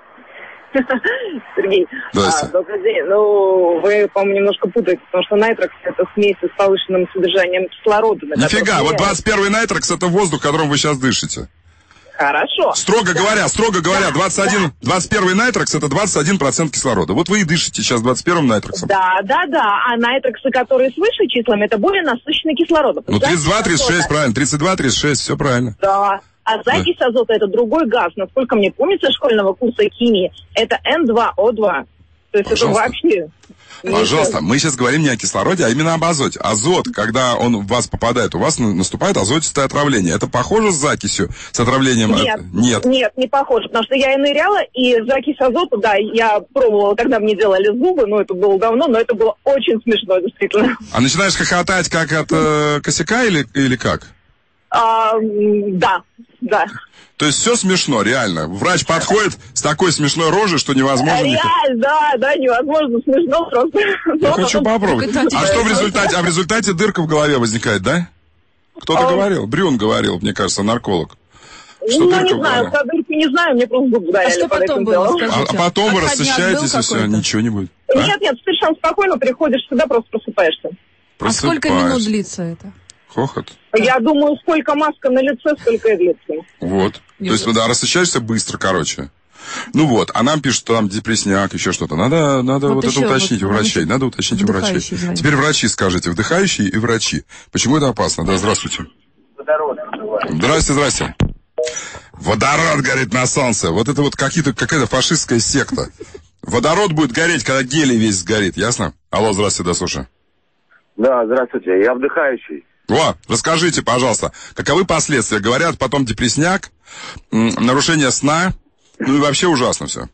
Сергей, а, добрый день. Ну, вы, по-моему, немножко путаете, потому что найтрокс — это смесь с повышенным содержанием кислорода. Нифига, вот двадцать первый найтрокс — это воздух, которым вы сейчас дышите. Хорошо. Строго да. говоря, строго говоря, двадцать один, да. двадцать первый найтрокс — это двадцать один процент кислорода. Вот вы и дышите сейчас двадцать первым найтроксом. Да, да, да. А найтроксы, которые с высшими числами, это более насыщенный кислород. Ну, тридцать два тридцать шесть, правильно. тридцать два тридцать шесть, все правильно. Да. А закись азота — это другой газ. Насколько мне помнится из школьного курса химии, это эн два о два. То есть Пожалуйста. это вообще... Пожалуйста, мы сейчас говорим не о кислороде, а именно об азоте. Азот, когда он в вас попадает, у вас наступает азотистое отравление. Это похоже с закисью, с отравлением? Нет, нет, нет, не похоже, потому что я и ныряла, и закись азота, да, я пробовала, когда мне делали зубы, ну, это было давно, но это было очень смешно, действительно. А начинаешь хохотать как от э, косяка или, или как? А, да, да. То есть все смешно, реально. Врач подходит с такой смешной рожей, что невозможно... Реально, да, да, невозможно, смешно просто. Я хочу попробовать. А что в результате? А в результате дырка в голове возникает, да? Кто-то говорил, Брюн говорил, мне кажется, нарколог. Что ну, дырка не в знаю, голове. про дырку не знаю, мне просто зуб ударили. А что потом было, скажите? А, а потом вы Отходняк рассыщаетесь, был и все, какой-то? ничего не будет. Нет, нет, совершенно спокойно приходишь сюда, просто просыпаешься. А сколько Просыпаюсь. минут длится это? Хохот. Я думаю, сколько маска на лице, столько и длится. Вот. То есть, да, рассыщаешься быстро, короче. Ну вот, а нам пишут, что там депрессняк, еще что-то. Надо, надо вот, Вот это еще уточнить вот, у врачей. Надо уточнить у врачей. вдыхающий звонит. Теперь врачи скажите, вдыхающие и врачи. Почему это опасно? Да, здравствуйте. Здрасте, здрасте. Водород горит на солнце. Вот это вот какие-то, какая-то фашистская секта. Водород будет гореть, когда гелий весь сгорит, ясно? Алло, здравствуйте, да, слушай. Да, здравствуйте, я вдыхающий. О, расскажите, пожалуйста, каковы последствия? Говорят, потом депрессняк, м, нарушение сна, ну и вообще ужасно все.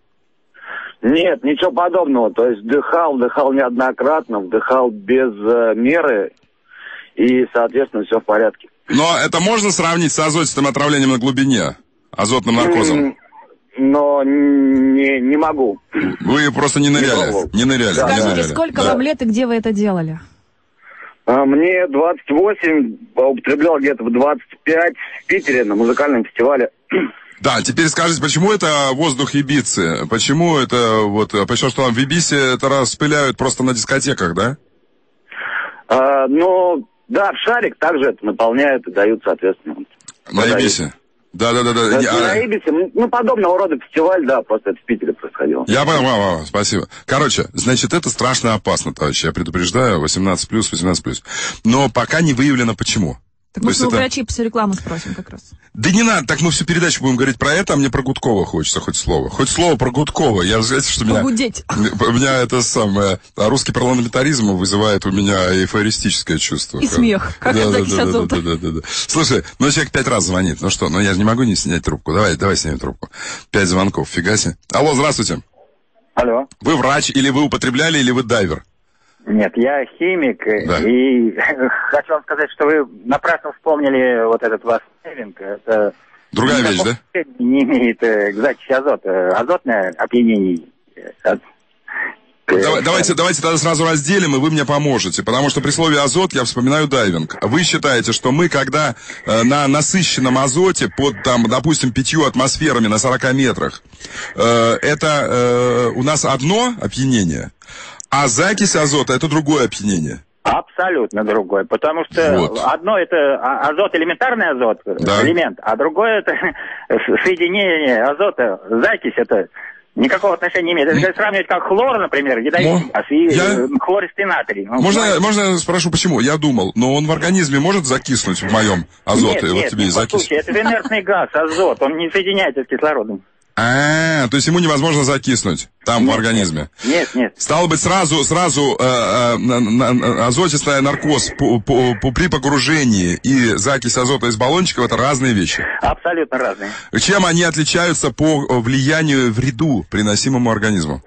Нет, ничего подобного. То есть вдыхал, вдыхал неоднократно, вдыхал без э, меры, и, соответственно, все в порядке. Но это можно сравнить с азотистым отравлением на глубине? Азотным наркозом? Но не, не могу. Вы просто не ныряли. Не ныряли. Да, не Скажите, ныряли. сколько Да. вам лет и где вы это делали? А мне двадцать восемь, употреблял где-то в двадцать пять в Питере на музыкальном фестивале. Да, теперь скажите, почему это воздух Ибицы? Почему это вот, потому что там в Ибисе это распыляют просто на дискотеках, да? А, ну, да, в шарик также это наполняют и дают, соответственно. На продают. Ибисе. Да, да, да, да. Это Я, не на Ибисе, ну, подобного рода фестиваль, да, просто это в Питере происходило. я понял, мама, мама, спасибо. Короче, значит, это страшно опасно, товарищи. Я предупреждаю, восемнадцать плюс, восемнадцать плюс. Но пока не выявлено почему. Так То мы есть у это- врачей после рекламы спросим как раз. Да не надо, так мы всю передачу будем говорить про это, а мне про Гудкова хочется хоть слово. Хоть слово про Гудкова. Я, знаете, что меня... Погудеть. У меня это самое... Русский парламентаризм вызывает у меня эйфористическое чувство. И смех, как да, от да, закиси да, да, азота. да, да, да, да. Слушай, ну человек пять раз звонит. Ну что, ну я же не могу не снять трубку. Давай, давай снимем трубку. Пять звонков, фига себе. Алло, здравствуйте. Алло. Вы врач, или вы употребляли, или вы дайвер? Нет, я химик, Да. и хочу вам сказать, что вы напрасно вспомнили вот этот ваш дайвинг. Это Другая вещь, да? не имеет э, к закиси азота. Азотное опьянение. э, от- Давай- Давайте, давайте тогда сразу разделим, и вы мне поможете. Потому что при слове азот я вспоминаю дайвинг. Вы считаете, что мы, когда э, на насыщенном азоте под, там, допустим, пятью атмосферами на сорока метрах, э, это э, у нас одно опьянение, а закись азота это другое опьянение. Абсолютно другое, потому что Вот. одно это а- азот, элементарный азот, Да. элемент, а другое это соединение азота, закись, это никакого отношения не имеет. Это как сравнивать как хлор, например, ядовитый газ, и Я- э, хлористый натрий. Ну, Можно, знаете. можно я спрошу, почему? Я думал, но он в организме может закиснуть в моем азоте? Нет, вот нет, тебе и нет, закис. послушайте, это же инертный газ, азот, он не соединяется с кислородом. А, то есть ему невозможно закиснуть там в организме. Нет, нет. Стало быть, сразу, сразу э, э, на- на- на- азотистый наркоз по, по- по- при погружении и закись азота из баллончиков это разные вещи. Абсолютно разные. Чем они отличаются по влиянию вреду, приносимому организму?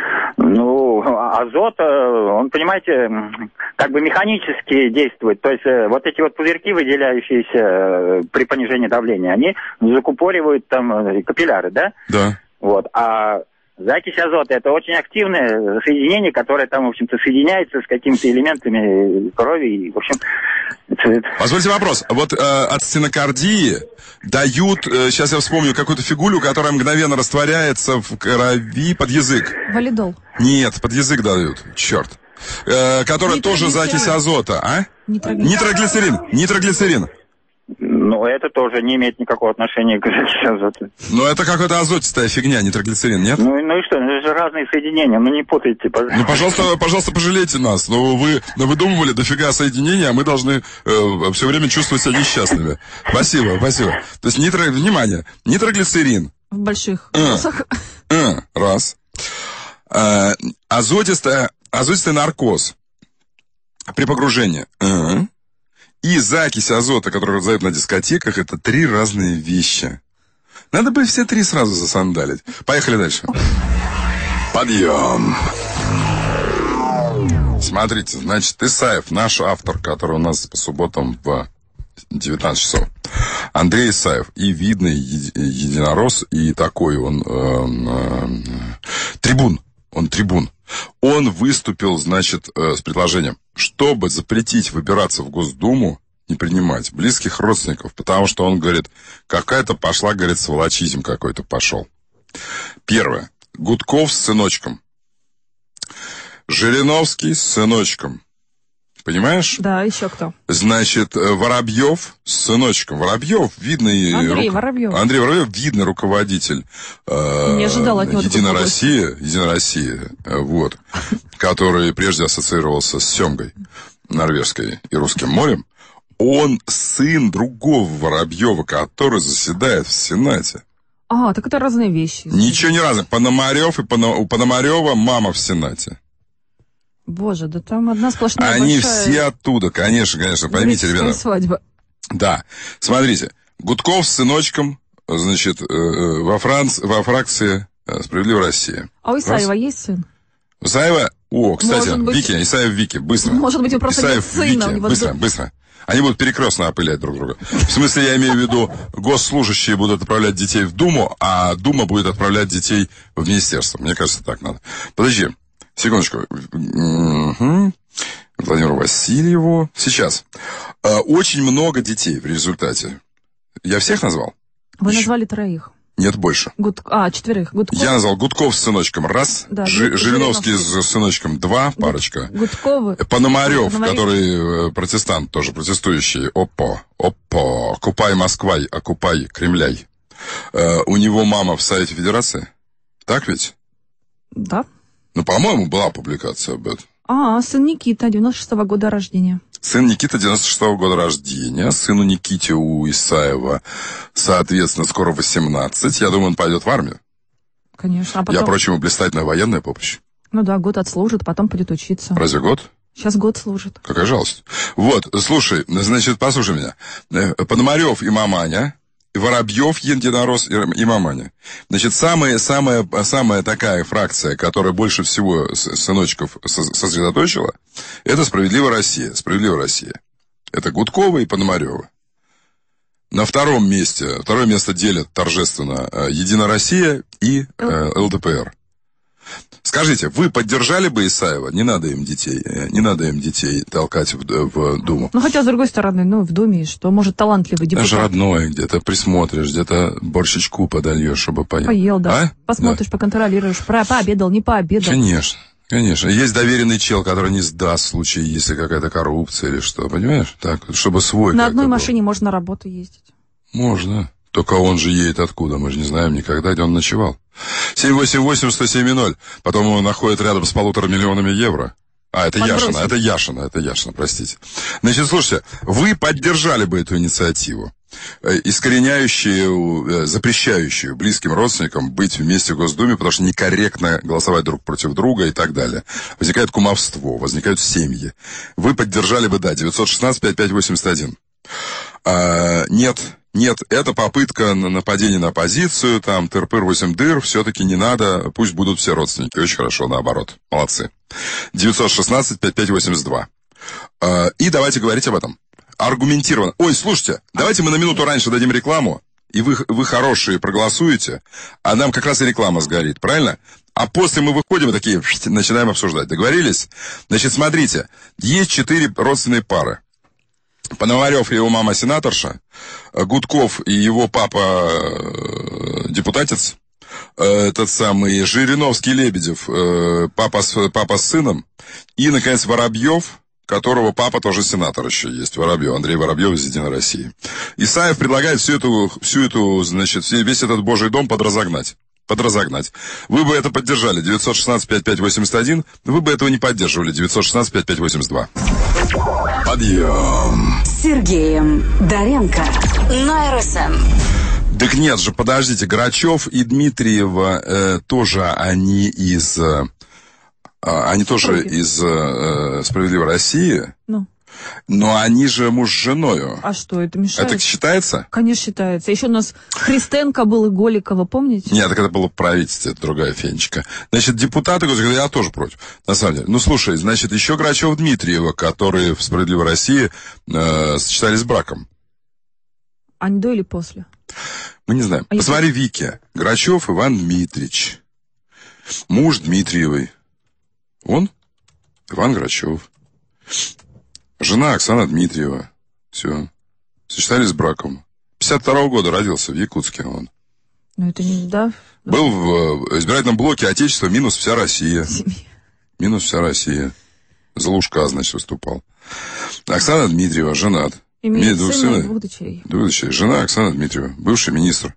Ну, азот, э, он, понимаете, м, как бы механически действует. То есть э, вот эти вот пузырьки, выделяющиеся э, при понижении давления, они закупоривают там э, капилляры, да? Да. Вот. А закись азота — это очень активное соединение, которое там, в общем-то, соединяется с какими-то элементами крови. И, в общем, это- Позвольте вопрос. Вот э, от стенокардии дают, э, сейчас я вспомню, какую-то фигулю, которая мгновенно растворяется в крови под язык. Валидол. Нет, под язык дают, черт. Э, которая тоже закись азота, а? Нитроглицерин. Нитроглицерин. ну, это тоже не имеет никакого отношения к закиси азота. Но это какая-то азотистая фигня, нитроглицерин, нет? Ну, и- ну и что, ну, это же разные соединения, ну не путайте, пожалуйста. Ну, пожалуйста, пожалуйста, пожалейте нас. Ну, вы выдумывали дофига соединений, а мы должны э, все время чувствовать себя несчастными. Спасибо, спасибо. То есть, нитро... внимание, нитроглицерин. В больших Э, дозах. э, раз. Э, азотистая, азотистый наркоз при погружении. Uh-huh. И закись азота, которую раздают на дискотеках, это три разные вещи. Надо бы все три сразу засандалить. Поехали дальше. Подъем. Смотрите, значит, Исаев, наш автор, который у нас по субботам в девятнадцать часов. Андрей Исаев, и видный единорос, и такой он э, э, трибун. Он трибун. Он выступил, значит, э, с предложением, чтобы запретить выбираться в Госдуму, не принимать близких родственников, потому что он говорит, какая-то пошла, говорит, сволочизм какой-то пошел. Первое. Гудков с сыночком. Жириновский с сыночком. Понимаешь? Да, еще кто? Значит, Воробьев с сыночком. Воробьев, видный... Андрей руко... Воробьев. Андрей Воробьев, видный руководитель э, Не ожидал от него Единой России, Единой России, вот, который прежде ассоциировался с семгой норвежской и Русским морем. Он сын другого Воробьева, который заседает в Сенате. А, так это разные вещи. Ничего не разное. Пономарев и Пано... у Пономарева мама в Сенате. Боже, да там одна сплошная Они большая... все оттуда, конечно, конечно, поймите, ребята. Свадьба. Да, смотрите, Гудков с сыночком, значит, во, Франц... во фракции «Справедливая Россия». А у Исаева Раз... есть сын? У Исаева, о, кстати, быть... Вики, Исаев Вики, быстро. Может быть, он просто Исаев нет сына. Вики, у него быстро, д... быстро. Они будут перекрестно опылять друг друга. В смысле, я имею в виду, госслужащие будут отправлять детей в Думу, а Дума будет отправлять детей в министерство. Мне кажется, так надо. Подожди, секундочку. Угу. Владимиру Васильеву. Сейчас. Очень много детей в результате. Я всех назвал? Вы Еще? назвали троих. Нет, больше. Гуд... А, четверых. Гудков. Я назвал Гудков с сыночком раз, да, Жи- Жириновский с сыночком два, Гуд... парочка. Гудковы. Пономарев, Пономарев, который протестант, тоже протестующий. Опа, опа, окупай Москвай, окупай Кремляй. Uh, у него мама в Совете Федерации? Так ведь? Да. Ну, по-моему, была публикация об этом. А, сын Никита, девяносто шестого года рождения. Сын Никита, девяносто шестого года рождения. Сыну Никите у Исаева, соответственно, скоро восемнадцать. Я думаю, он пойдет в армию. Конечно. А потом... Я прочь ему блистательная военная помощь. Ну да, год отслужит, потом будет учиться. Разве год? Сейчас год служит. Какая жалость. Вот, слушай, значит, послушай меня. Пономарев и Маманя, Воробьев, единорос и Маманя. Значит, самая, самая, самая такая фракция, которая больше всего сыночков сосредоточила, это «Справедливая Россия». «Справедливая Россия». Это Гудкова и Пономарева. На втором месте, второе место делят торжественно «Единая Россия» и э, ЛДПР. Скажите, вы поддержали бы Исаева? Не надо им детей, не надо им детей толкать в, в Думу. Ну, хотя, с другой стороны, ну, в Думе, что, может, талантливый депутат. Даже родной, где-то присмотришь, где-то борщичку подольешь, чтобы поел. Поел, да. А? Посмотришь, да. Поконтролируешь, про, пообедал, не пообедал. Конечно, конечно. Есть доверенный чел, который не сдаст в случае, если какая-то коррупция или что, понимаешь? Так, чтобы свой. На одной машине был. Можно на работу ездить. Можно. Только он же едет откуда, мы же не знаем никогда, где он ночевал. семь восемь восемь сто семь ноль. Потом его находят рядом с полутора миллионами евро. А, это Подбросить. Яшина, это Яшина, это Яшина, простите. Значит, слушайте, вы поддержали бы эту инициативу, искореняющую, запрещающую близким родственникам быть вместе в Госдуме, потому что некорректно голосовать друг против друга и так далее. Возникает кумовство, возникают семьи. Вы поддержали бы, да, девятьсот шестнадцать пятьдесят пять восемьдесят один. А, нет, нет, это попытка нападения на оппозицию, там, тыр-пыр, восемь дыр, все-таки не надо, пусть будут все родственники. Очень хорошо, наоборот, молодцы. девятьсот шестнадцать пятьдесят пять восемьдесят два. А, и давайте говорить об этом. Аргументированно. Ой, слушайте, давайте мы на минуту раньше дадим рекламу, и вы, вы хорошие проголосуете, а нам как раз и реклама сгорит, правильно? А после мы выходим и такие, начинаем обсуждать. Договорились? Значит, смотрите, есть четыре родственные пары. Пономарев и его мама сенаторша, Гудков и его папа депутатец, этот самый Жириновский Лебедев, папа с, папа с сыном, и, наконец, Воробьев, которого папа тоже сенатор еще есть, Воробьев, Андрей Воробьев из «Единой России». Исаев предлагает всю эту, всю эту, значит, весь этот божий дом подразогнать. Подразогнать. Вы бы это поддержали, девятьсот шестнадцать пятьдесят пять восемьдесят один, вы бы этого не поддерживали, девятьсот шестнадцать пятьдесят пять восемьдесят два. Подъем. С Сергеем Доренко на эр эс эм. Так нет же, подождите, Грачев и Дмитриева э, тоже они из... Э, А, они тоже Против. из э, «Справедливой России». Ну. Но они же муж с женою. А что, это мешает? Это считается? Конечно, считается. Еще у нас Христенко был и Голикова, помните? Нет, так это было правительство, это другая фенечка. Значит, депутаты, я тоже против, на самом деле. Ну, слушай, значит, еще Грачев-Дмитриева, которые в «Справедливой России» э, сочетались браком. Они до или после? Мы не знаем. А Посмотри, я... Вики. Грачев Иван Дмитрич. Муж Дмитриевой. Он? Иван Грачев. Жена Оксана Дмитриева. Все. Сочетались браком. пятьдесят второго года родился в Якутске он. Ну, это не... Да? Был в избирательном блоке «Отечество» минус вся Россия. Семья. Минус вся Россия. За Лужка, значит, выступал. Оксана Дмитриева, женат. Имеет двух сына и двух дочерей. Двух дочерей. Жена Оксана Дмитриева, бывший министр.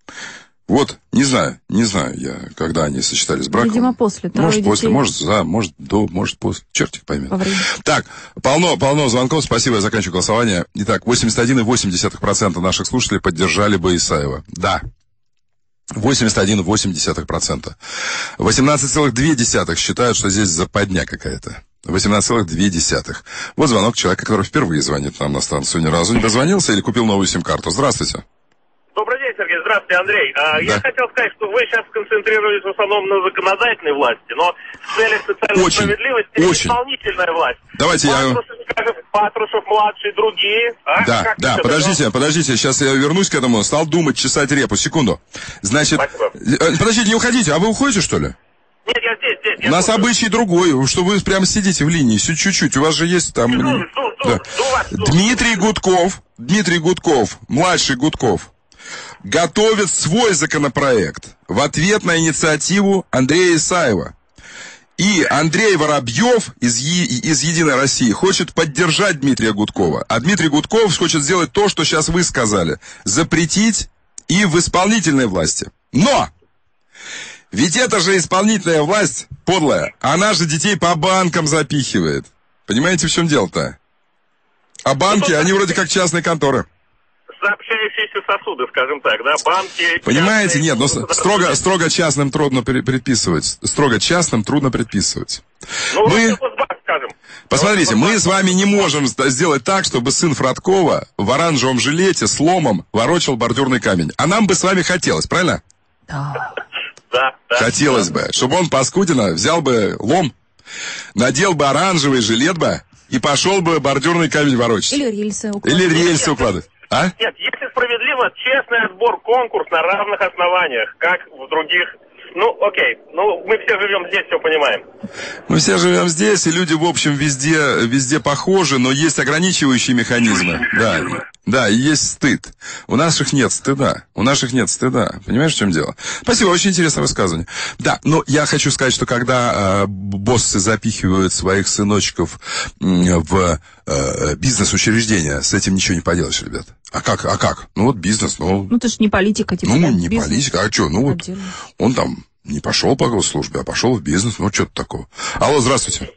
Вот, не знаю, не знаю я, когда они сочетались браком. Видимо, после. Может, после, может, за, может, до, может, после. Чертик поймет. Так, полно, полно звонков. Спасибо, я заканчиваю голосование. Итак, восемьдесят один и восемь десятых процента наших слушателей поддержали бы Исаева. Да. восемьдесят один и восемь десятых процента. восемнадцать целых две десятых считают, что здесь западня какая-то. восемнадцать целых две десятых. Вот звонок человека, который впервые звонит нам на станцию. Ни разу не дозвонился или купил новую сим-карту. Здравствуйте. Добрый день, Сергей. Здравствуйте, Андрей. А, да. Я хотел сказать, что вы сейчас сконцентрируетесь в основном на законодательной власти, но в целях социальной очень, справедливости очень. Исполнительная власть. Давайте Патрушев, я... скажем, Патрушев, младший, другие. А? Да, как да, подождите, это? подождите, сейчас я вернусь к этому. Стал думать, чесать репу. Секунду. Значит, Спасибо. Подождите, не уходите. А вы уходите, что ли? Нет, я здесь, здесь. Я У нас слушаю. обычай другой, что вы прям сидите в линии, чуть-чуть. У вас же есть там... Жду, жду, да. жду, жду вас, жду. Дмитрий Гудков, Дмитрий Гудков, младший Гудков, готовит свой законопроект в ответ на инициативу Андрея Исаева. И Андрей Воробьев из, Е... из «Единой России» хочет поддержать Дмитрия Гудкова. А Дмитрий Гудков хочет сделать то, что сейчас вы сказали. Запретить и в исполнительной власти. Но! Ведь это же исполнительная власть, подлая. Она же детей по банкам запихивает. Понимаете, в чем дело-то? А банки, они вроде как частные конторы. Сообщающиеся сосуды, скажем так, да, банки... Понимаете, нет, но строго, строго частным трудно предписывать. Строго частным трудно предписывать. Ну, мы... Госбанк, скажем. Посмотрите, мы с вами не можем сделать так, чтобы сын Фродкова в оранжевом жилете с ломом ворочал бордюрный камень. А нам бы с вами хотелось, правильно? Да. Да, да. Хотелось бы, чтобы он, Паскудина, взял бы лом, надел бы оранжевый жилет бы и пошел бы бордюрный камень ворочать. Или рельсы укладывать. Или рельсы укладывать. А? Нет, если справедливо, честный отбор, конкурс на равных основаниях, как в других... Ну, окей, ну, мы все живем здесь, все понимаем. Мы все живем здесь, и люди, в общем, везде, везде похожи, но есть ограничивающие механизмы. Да, да, и есть стыд. У наших нет стыда. У наших нет стыда. Понимаешь, в чем дело? Спасибо, очень интересное высказывание. Да, но я хочу сказать, что когда э, боссы запихивают своих сыночков э, в э, бизнес-учреждения, с этим ничего не поделаешь, ребят. А как, а как? Ну вот бизнес, ну... Ну это ж не политика, типа. Ну, да, не бизнес. политика, а что? Ну вот Отдельно. он там не пошел по госслужбе, а пошел в бизнес, ну что-то такого. Алло, здравствуйте.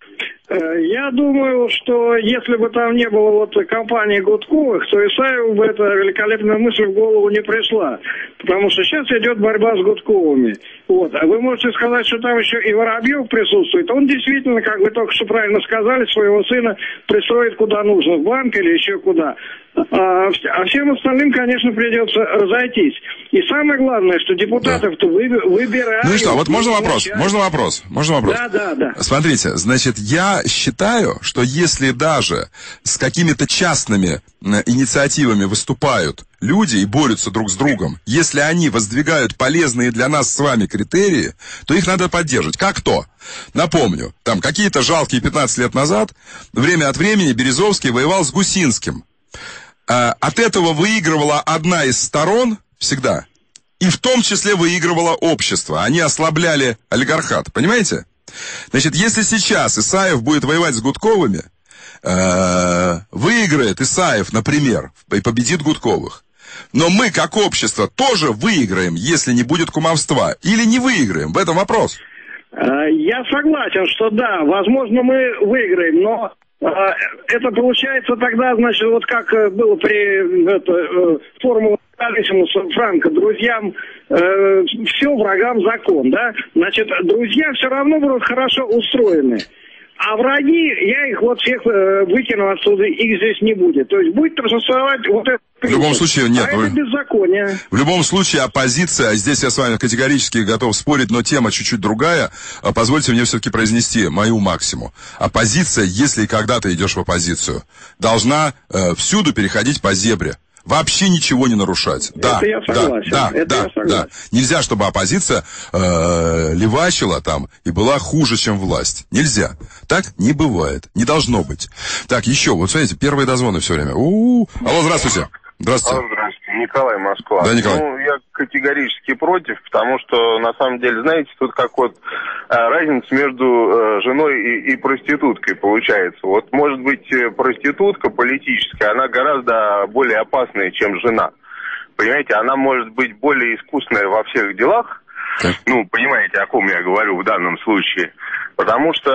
Я думаю, что если бы там не было вот компании Гудковых, то Исаеву бы эта великолепная мысль в голову не пришла. Потому что сейчас идет борьба с Гудковыми. Вот. А вы можете сказать, что там еще и Воробьев присутствует. Он действительно, как вы только что правильно сказали, своего сына пристроит куда нужно, в банк или еще куда. А, а всем остальным, конечно, придется разойтись. И самое главное, что депутатов-то да. вы, выбирают... Ну и что, вот можно вопрос? Можно вопрос? Можно вопрос? Да, да, да. Смотрите, значит, я считаю, что если даже с какими-то частными инициативами выступают люди и борются друг с другом, если они воздвигают полезные для нас с вами критерии, то их надо поддерживать. Как то? Напомню, там какие-то жалкие пятнадцать лет назад, время от времени Березовский воевал с Гусинским. От этого выигрывала одна из сторон всегда, и в том числе выигрывало общество. Они ослабляли олигархат, понимаете? Значит, если сейчас Исаев будет воевать с Гудковыми, э, выиграет Исаев, например, и победит Гудковых, но мы, как общество, тоже выиграем, если не будет кумовства, или не выиграем? В этом вопрос. Я согласен, что да, возможно, мы выиграем, но это получается тогда, значит, вот как было при это, Формуле независимому Франко, друзьям э, все, врагам закон, да? Значит, друзья все равно будут хорошо устроены. А враги, я их вот всех э, выкину отсюда, их здесь не будет. То есть будет торжествовать вот это. В любом случае, нет. А вы... это беззаконие. В любом случае, оппозиция, здесь я с вами категорически готов спорить, но тема чуть-чуть другая. Позвольте мне все-таки произнести мою максиму. Оппозиция, если когда ты идешь в оппозицию, должна э, всюду переходить по зебре. Вообще ничего не нарушать. Да, это я согласен. Да, это да, я согласен. да. Нельзя, чтобы оппозиция э, левачила там и была хуже, чем власть. Нельзя. Так не бывает. Не должно быть. Так, еще, вот смотрите, первые дозвоны все время. У-у-у. Алло, здравствуйте. Здравствуйте. Алло, здравствуйте. Николай, Москва. Да, Николай. Ну, я категорически против, потому что, на самом деле, знаете, тут как вот а, разница между а, женой и, и проституткой получается. Вот, может быть, проститутка политическая, она гораздо более опасная, чем жена. Понимаете, она может быть более искусная во всех делах. Ну, понимаете, о ком я говорю в данном случае. Потому что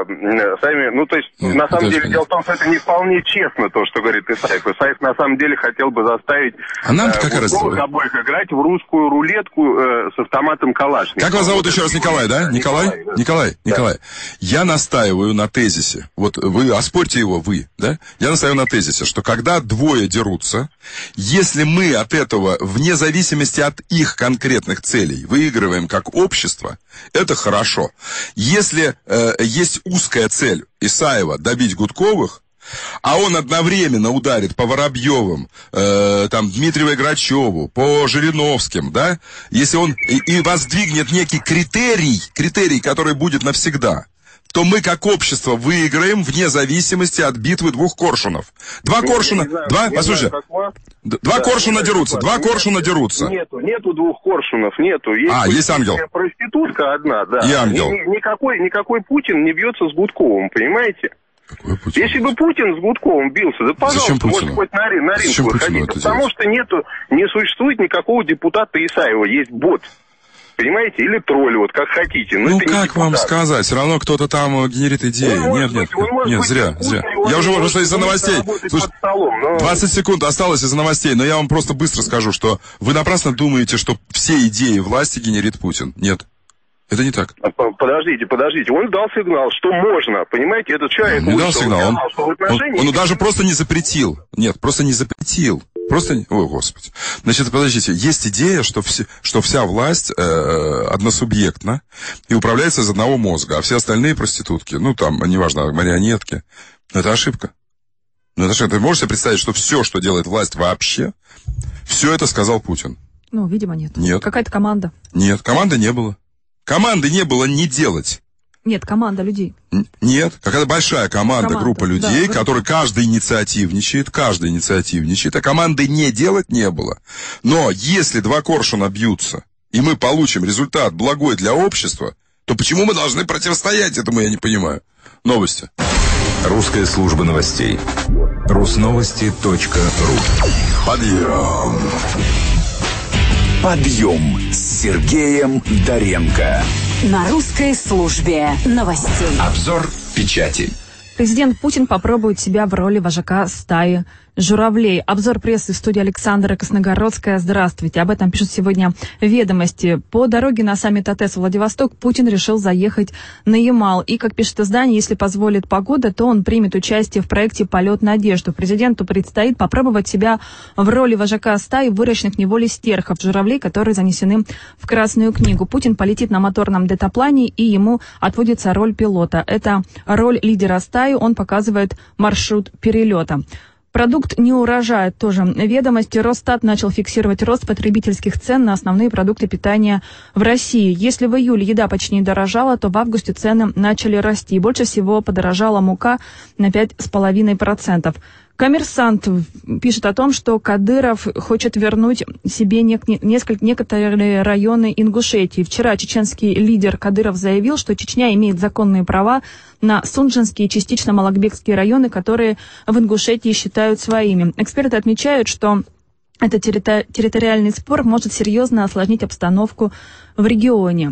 сами, ну, то есть, ну, на самом деле, дело в том, что это не вполне честно, то, что говорит Исаев. Исаев, на самом деле, хотел бы заставить а нам э, как раз обоих играть в русскую рулетку э, с автоматом Калашникова. Как вас зовут вот еще раз? Николай, да? Николай? Николай, да. Николай, да. Николай. Я настаиваю на тезисе. Вот вы, оспорьте его, вы, да? Я настаиваю на тезисе, что когда двое дерутся, если мы от этого, вне зависимости от их конкретных целей, выигрываем как общество, это хорошо. Если э, есть узкая цель Исаева добить Гудковых, а он одновременно ударит по Воробьевым, э, там, Дмитриевой Грачеву, по Жириновским, да, если он и, и воздвигнет некий критерий, критерий, который будет навсегда, то мы как общество выиграем вне зависимости от битвы двух коршунов. Два ну, коршуна, знаю, два, послушай, знаю, два да, коршуна дерутся, два коршуна дерутся. Нету, нету двух коршунов, нету. Есть а, есть ангел. Проститутка одна, да. И ангел. Ни, никакой, никакой Путин не бьется с Гудковым, понимаете? Если бы Путин с Гудковым бился, да пожалуйста, может хоть на, на ринг выходить. Потому что нету, не существует никакого депутата Исаева, есть бот. Понимаете, или тролль, вот как хотите. Но ну, это как вам сказать? Все равно кто-то там генерит идеи. Он нет, нет, быть, нет, зря, быть, зря. Я уже, может, из-за новостей. Слушай, столом, но... двадцать секунд осталось из-за новостей, но я вам просто быстро скажу, что вы напрасно думаете, что все идеи власти генерит Путин. Нет. Это не так. Подождите, подождите. Он дал сигнал, что можно. Понимаете, этот человек... Он не дал сигнал. Он, он, отношении... он, он даже просто не запретил. Нет, просто не запретил. Просто... Ой, Господи. Значит, подождите. Есть идея, что, все, что вся власть э, односубъектна и управляется из одного мозга, а все остальные проститутки, ну, там, неважно, марионетки. Но это ошибка. Но это ошибка. Ты можешь себе представить, что все, что делает власть вообще, все это сказал Путин? Ну, видимо, нет. Нет. Какая-то команда. Нет, команды не было. Команды не было не делать. Нет, команда людей. Нет, какая-то большая команда, команда группа людей, да, которые каждый инициативничает, каждый инициативничает, а команды не делать не было. Но если два коршуна бьются, и мы получим результат благой для общества, то почему мы должны противостоять этому, я не понимаю. Новости. Русская служба новостей. Русновости точка ру. Подъем. Подъем с Сергеем Доренко. На русской службе новостей. Обзор печати. Президент Путин попробует себя в роли вожака стаи журавлей. Обзор прессы в студии Александра Красногородская. Здравствуйте. Об этом пишут сегодня «Ведомости». По дороге на саммит АТЭС в Владивосток Путин решил заехать на Ямал. И, как пишет издание, если позволит погода, то он примет участие в проекте «Полет надежды». Президенту предстоит попробовать себя в роли вожака стаи выращенных в неволе стерхов, журавлей, которые занесены в Красную книгу. Путин полетит на моторном делтаплане, и ему отводится роль пилота. Это роль лидера стаи. Он показывает маршрут перелета. Продукт не урожает тоже. Ведомости. Росстат начал фиксировать рост потребительских цен на основные продукты питания в России. Если в июле еда почти не дорожала, то в августе цены начали расти. Больше всего подорожала мука на пять целых пять десятых процента. Коммерсант пишет о том, что Кадыров хочет вернуть себе нек- несколько, некоторые районы Ингушетии. Вчера чеченский лидер Кадыров заявил, что Чечня имеет законные права на Сунжинские и частично Малакбекские районы, которые в Ингушетии считают своими. Эксперты отмечают, что этот территори- территориальный спор может серьезно осложнить обстановку в регионе.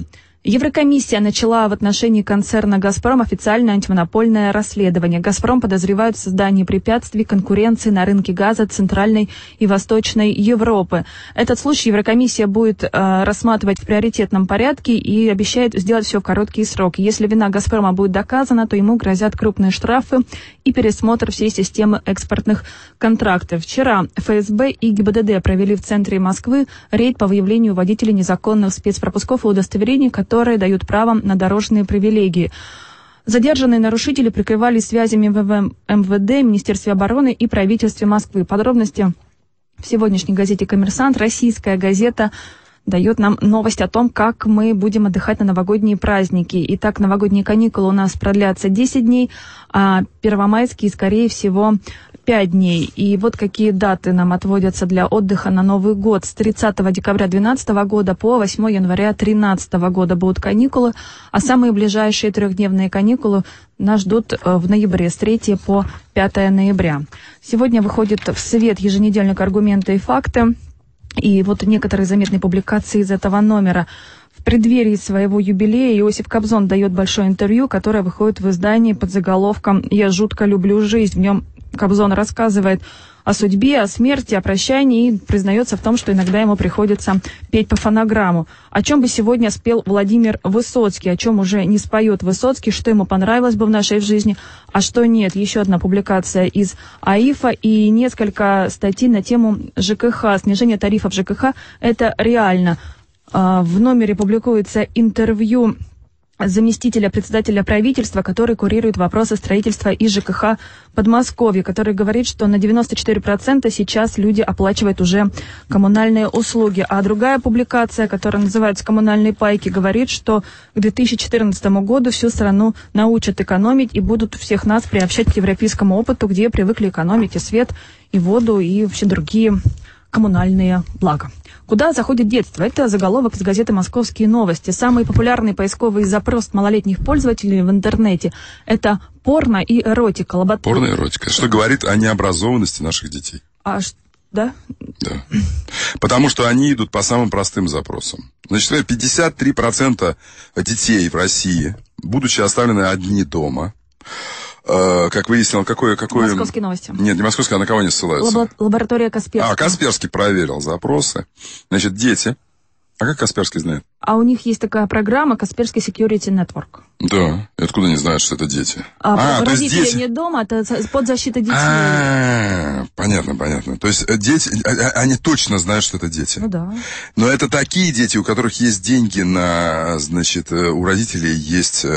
Еврокомиссия начала в отношении концерна «Газпром» официальное антимонопольное расследование. «Газпром» подозревают в создании препятствий конкуренции на рынке газа Центральной и Восточной Европы. Этот случай Еврокомиссия будет э, рассматривать в приоритетном порядке и обещает сделать все в короткие сроки. Если вина «Газпрома» будет доказана, то ему грозят крупные штрафы и пересмотр всей системы экспортных контрактов. Вчера эф эс бэ и гэ бэ дэ дэ провели в центре Москвы рейд по выявлению водителей незаконных спецпропусков и удостоверений, которые которые дают право на дорожные привилегии. Задержанные нарушители прикрывались связями в эм вэ дэ, Министерстве обороны и правительстве Москвы. Подробности в сегодняшней газете «Коммерсант». Российская газета дает нам новость о том, как мы будем отдыхать на новогодние праздники. Итак, новогодние каникулы у нас продлятся десять дней, а первомайские, скорее всего, пять дней. И вот какие даты нам отводятся для отдыха на Новый год. С тридцатого декабря две тысячи двенадцатого года по восьмого января две тысячи тринадцатого года будут каникулы, а самые ближайшие трехдневные каникулы нас ждут в ноябре, с третьего по пятого ноября. Сегодня выходит в свет еженедельник «Аргументы и факты». И вот некоторые заметные публикации из этого номера. В преддверии своего юбилея Иосиф Кобзон дает большое интервью, которое выходит в издании под заголовком «Я жутко люблю жизнь». В нем Кобзон рассказывает о судьбе, о смерти, о прощании и признается в том, что иногда ему приходится петь по фонограмму. О чем бы сегодня спел Владимир Высоцкий, о чем уже не споет Высоцкий, что ему понравилось бы в нашей жизни, а что нет. Еще одна публикация из АИФа и несколько статей на тему жэ ка ха. Снижение тарифов жэ ка ха – это реально. В номере публикуется интервью заместителя председателя правительства, который курирует вопросы строительства и жэ ка ха Подмосковья, который говорит, что на девяносто четыре процента сейчас люди оплачивают уже коммунальные услуги. А другая публикация, которая называется «Коммунальные пайки», говорит, что к две тысячи четырнадцатому году всю страну научат экономить и будут всех нас приобщать к европейскому опыту, где привыкли экономить и свет, и воду, и вообще другие коммунальные блага. Куда заходит детство? Это заголовок из газеты «Московские новости». Самый популярный поисковый запрос малолетних пользователей в интернете – это порно и эротика. Лоботря... Порно и эротика. Что говорит о необразованности наших детей. А что? Да? Да. Потому что они идут по самым простым запросам. Значит, пятьдесят три процента детей в России, будучи оставлены одни дома, Uh, как выяснил, какое... какое... Московские новости. Нет, не московские, а на кого они ссылаются? Лабо... Лаборатория Касперского. А, Касперский проверил запросы. Значит, дети. А как Касперский знает? А у них есть такая программа Касперский Security Network. Да. И откуда они знают, что это дети? А, а то есть дети... не дома, это под защитой детей. А, понятно, понятно. То есть дети, они точно знают, что это дети. Ну да. Но это такие дети, у которых есть деньги на, значит, у родителей есть...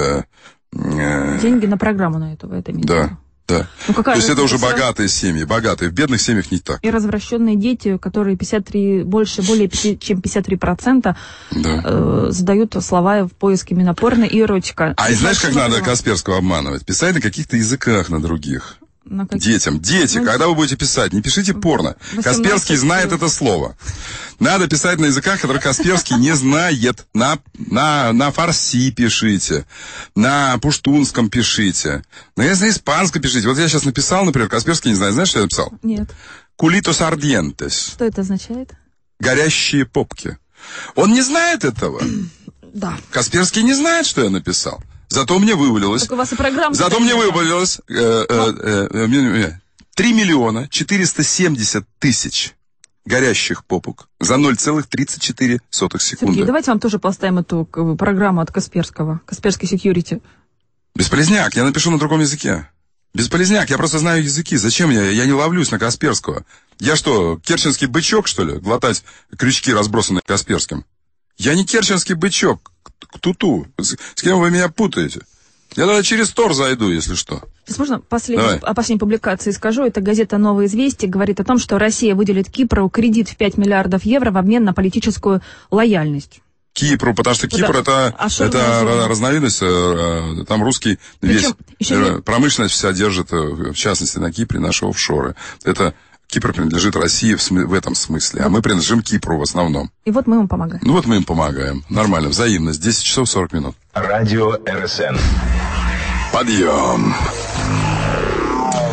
Деньги на программу на эту, это Да, да. Ну, какая То есть это уже все... богатые семьи, богатые. В бедных семьях не так. И развращенные дети, которые пятьдесят три, больше, более чем пятьдесят три процента да. э, задают слова в поиске именно порно и эротика. А и знаешь, как надо Касперского обманывать? Писать на каких-то языках, на других. На Детям. Дети, ну, когда вы будете писать, не пишите порно. Касперский знает это слово. Надо писать на языках, которые Касперский не знает. На, на, на фарси пишите. На пуштунском пишите. На испанском пишите. Вот я сейчас написал, например, Касперский не знает. Знаешь, что я написал? Нет. Кулитос ардиентес. Что это означает? Горящие попки. Он не знает этого. Да. Касперский не знает, что я написал. Зато мне вывалилось. Так у вас и программа. Зато мне вывалилось э, э, э, три миллиона четыреста семьдесят тысяч горящих попок за ноль целых тридцать четыре сотых секунды. Сергей, давайте вам тоже поставим эту программу от Касперского. Касперский Security. Бесполезняк, я напишу на другом языке. Бесполезняк, я просто знаю языки. Зачем я? Я не ловлюсь на Касперского. Я что, керченский бычок, что ли? Глотать крючки, разбросанные Касперским? Я не керченский бычок. Ту-ту. С, с кем вы меня путаете? Я тогда через Тор зайду, если что. Сейчас можно последнюю, о последней публикации скажу. Это газета «Новые известия» говорит о том, что Россия выделит Кипру кредит в пять миллиардов евро в обмен на политическую лояльность. Кипру, потому что Кипр да. это, а это разновидность, там русский весь, еще... промышленность вся держит, в частности на Кипре, наши офшоры. Это Кипр принадлежит России в, см... в этом смысле, а мы принадлежим Кипру в основном. И вот мы им помогаем. Ну вот мы им помогаем. Нормально, взаимность. десять часов сорок минут. Радио эр эс эн. Подъем.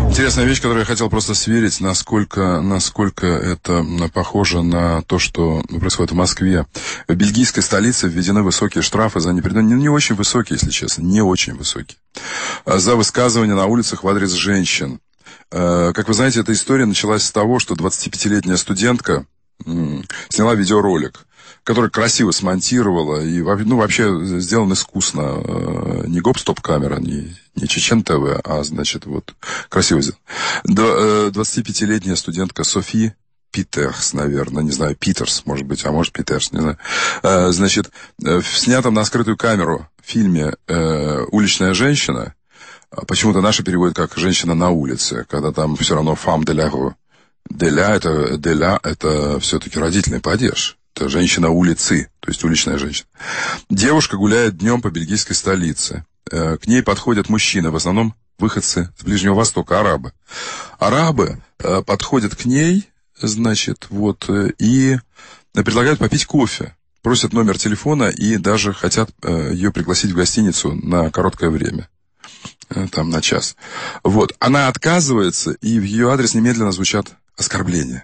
Интересная вещь, которую я хотел просто сверить, насколько, насколько это похоже на то, что происходит в Москве. В бельгийской столице введены высокие штрафы за непредъявление, не, не очень высокие, если честно, не очень высокие, за высказывания на улицах в адрес женщин. Как вы знаете, эта история началась с того, что двадцатипятилетняя студентка сняла видеоролик, который красиво смонтировала и, ну, вообще сделан искусно. Не гоп-стоп-камера, не, не Чечен ТВ, а, значит, вот, красиво сделан. двадцатипятилетняя студентка Софи Питерс, наверное, не знаю, Питерс, может быть, а может Питерс, не знаю. Значит, в снятом на скрытую камеру фильме «Уличная женщина», почему-то наши переводят как «женщина на улице», когда там все равно «фам де ля ру». Деля это, деля это все-таки родительный падеж. Это женщина улицы, то есть уличная женщина. Девушка гуляет днем по бельгийской столице. К ней подходят мужчины, в основном выходцы с Ближнего Востока, арабы. Арабы подходят к ней, значит, вот, и предлагают попить кофе. Просят номер телефона и даже хотят ее пригласить в гостиницу на короткое время. Там, на час. Вот. Она отказывается, и в ее адрес немедленно звучат оскорбления.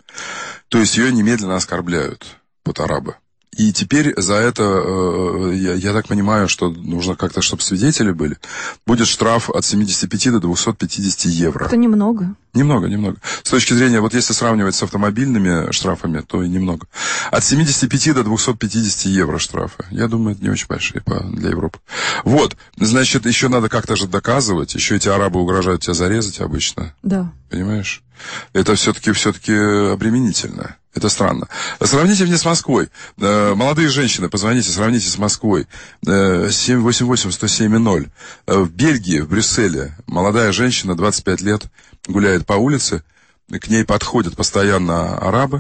То есть ее немедленно оскорбляют, вот арабы. И теперь за это, э, я, я так понимаю, что нужно как-то, чтобы свидетели были, будет штраф от семидесяти пяти до двухсот пятидесяти евро. Это немного. Немного, немного. С точки зрения, вот если сравнивать с автомобильными штрафами, то и немного. От семидесяти пяти до двухсот пятидесяти евро штрафы. Я думаю, это не очень большие для Европы. Вот, значит, еще надо как-то же доказывать. Еще эти арабы угрожают тебя зарезать обычно. Да. Понимаешь? Это все-таки, все-таки обременительно. Это странно. Сравните мне с Москвой. Молодые женщины, позвоните, сравните с Москвой. семь восемь восемь сто семь ноль. В Бельгии, в Брюсселе, молодая женщина, двадцать пять лет, гуляет по улице. К ней подходят постоянно арабы,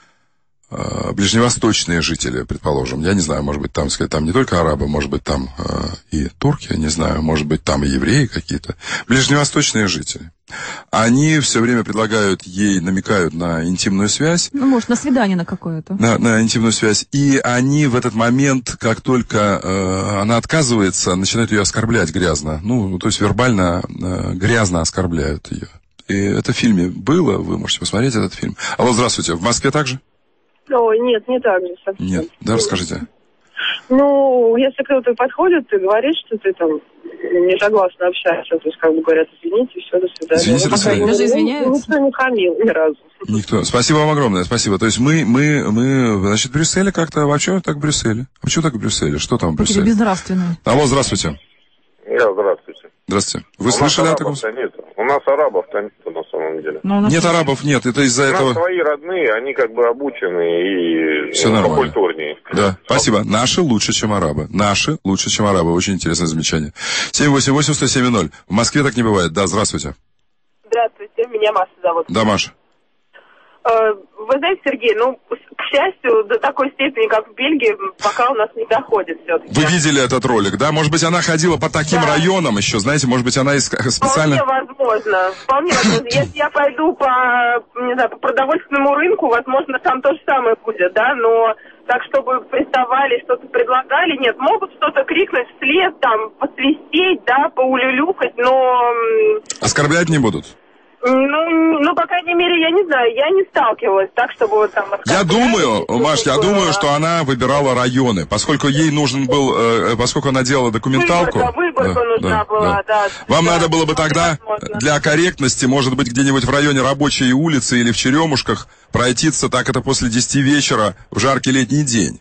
ближневосточные жители, предположим. Я не знаю, может быть, там, сказать, там не только арабы, может быть, там и турки, я не знаю, может быть, там и евреи какие-то. Ближневосточные жители. Они все время предлагают ей, намекают на интимную связь. Ну, может, на свидание на какое-то. На, на интимную связь. И они в этот момент, как только э, она отказывается, начинают ее оскорблять грязно. Ну, то есть вербально э, грязно оскорбляют ее. И это в фильме было, вы можете посмотреть этот фильм. Алло, здравствуйте. В Москве также? Ой, нет, не так же совсем. Нет, да, расскажите. Ну, если кто-то подходит и говорит, что ты там не согласна общаться, то есть, как бы говорят, извините, все, до свидания. Извините, до свидания. Даже извиняются? Никто не хамил ни разу. Никто. Спасибо вам огромное, спасибо. То есть мы, мы, мы, значит, в Брюсселе как-то, вообще так в Брюсселе. А почему так в Брюсселе? Что там в Брюсселе? Какие безнравственные. Алло, здравствуйте. Да, здравствуйте. Здравствуйте. Вы у слышали о таком? Нет. У нас арабов-то нет на самом деле. Нет есть... арабов нет, это из-за этого... У нас свои родные, они как бы обучены и все ну, нормально. покультурнее. Да, спасибо. Наши лучше, чем арабы. Наши лучше, чем арабы. Очень интересное замечание. семь восемь восемь сто семь ноль. В Москве так не бывает. Да, здравствуйте. Здравствуйте, меня Маша зовут. Да, Маша. Вы знаете, Сергей, ну, к счастью, до такой степени, как в Бельгии, пока у нас не доходит все-таки. Вы видели этот ролик, да? Может быть, она ходила по таким да. районам еще, знаете, может быть, она специально... Вполне возможно, вполне возможно. Если я пойду по, не знаю, по продовольственному рынку, возможно, там то же самое будет, да, но так, чтобы приставали, что-то предлагали, нет, могут что-то крикнуть вслед, там, посвистеть, да, поулюлюкать, но... Оскорблять не будут? Ну, ну, по крайней мере, я не знаю, я не сталкивалась так, чтобы вот там... Я думаю, Маш, я думаю, что она выбирала районы, поскольку ей нужен был, э, поскольку она делала документалку... Выборка, выборка да, нужна да, была, да. да. Вам да, надо было бы тогда, возможно. Для корректности, может быть, где-нибудь в районе Рабочей улицы или в Черемушках пройтиться так это после десяти вечера в жаркий летний день.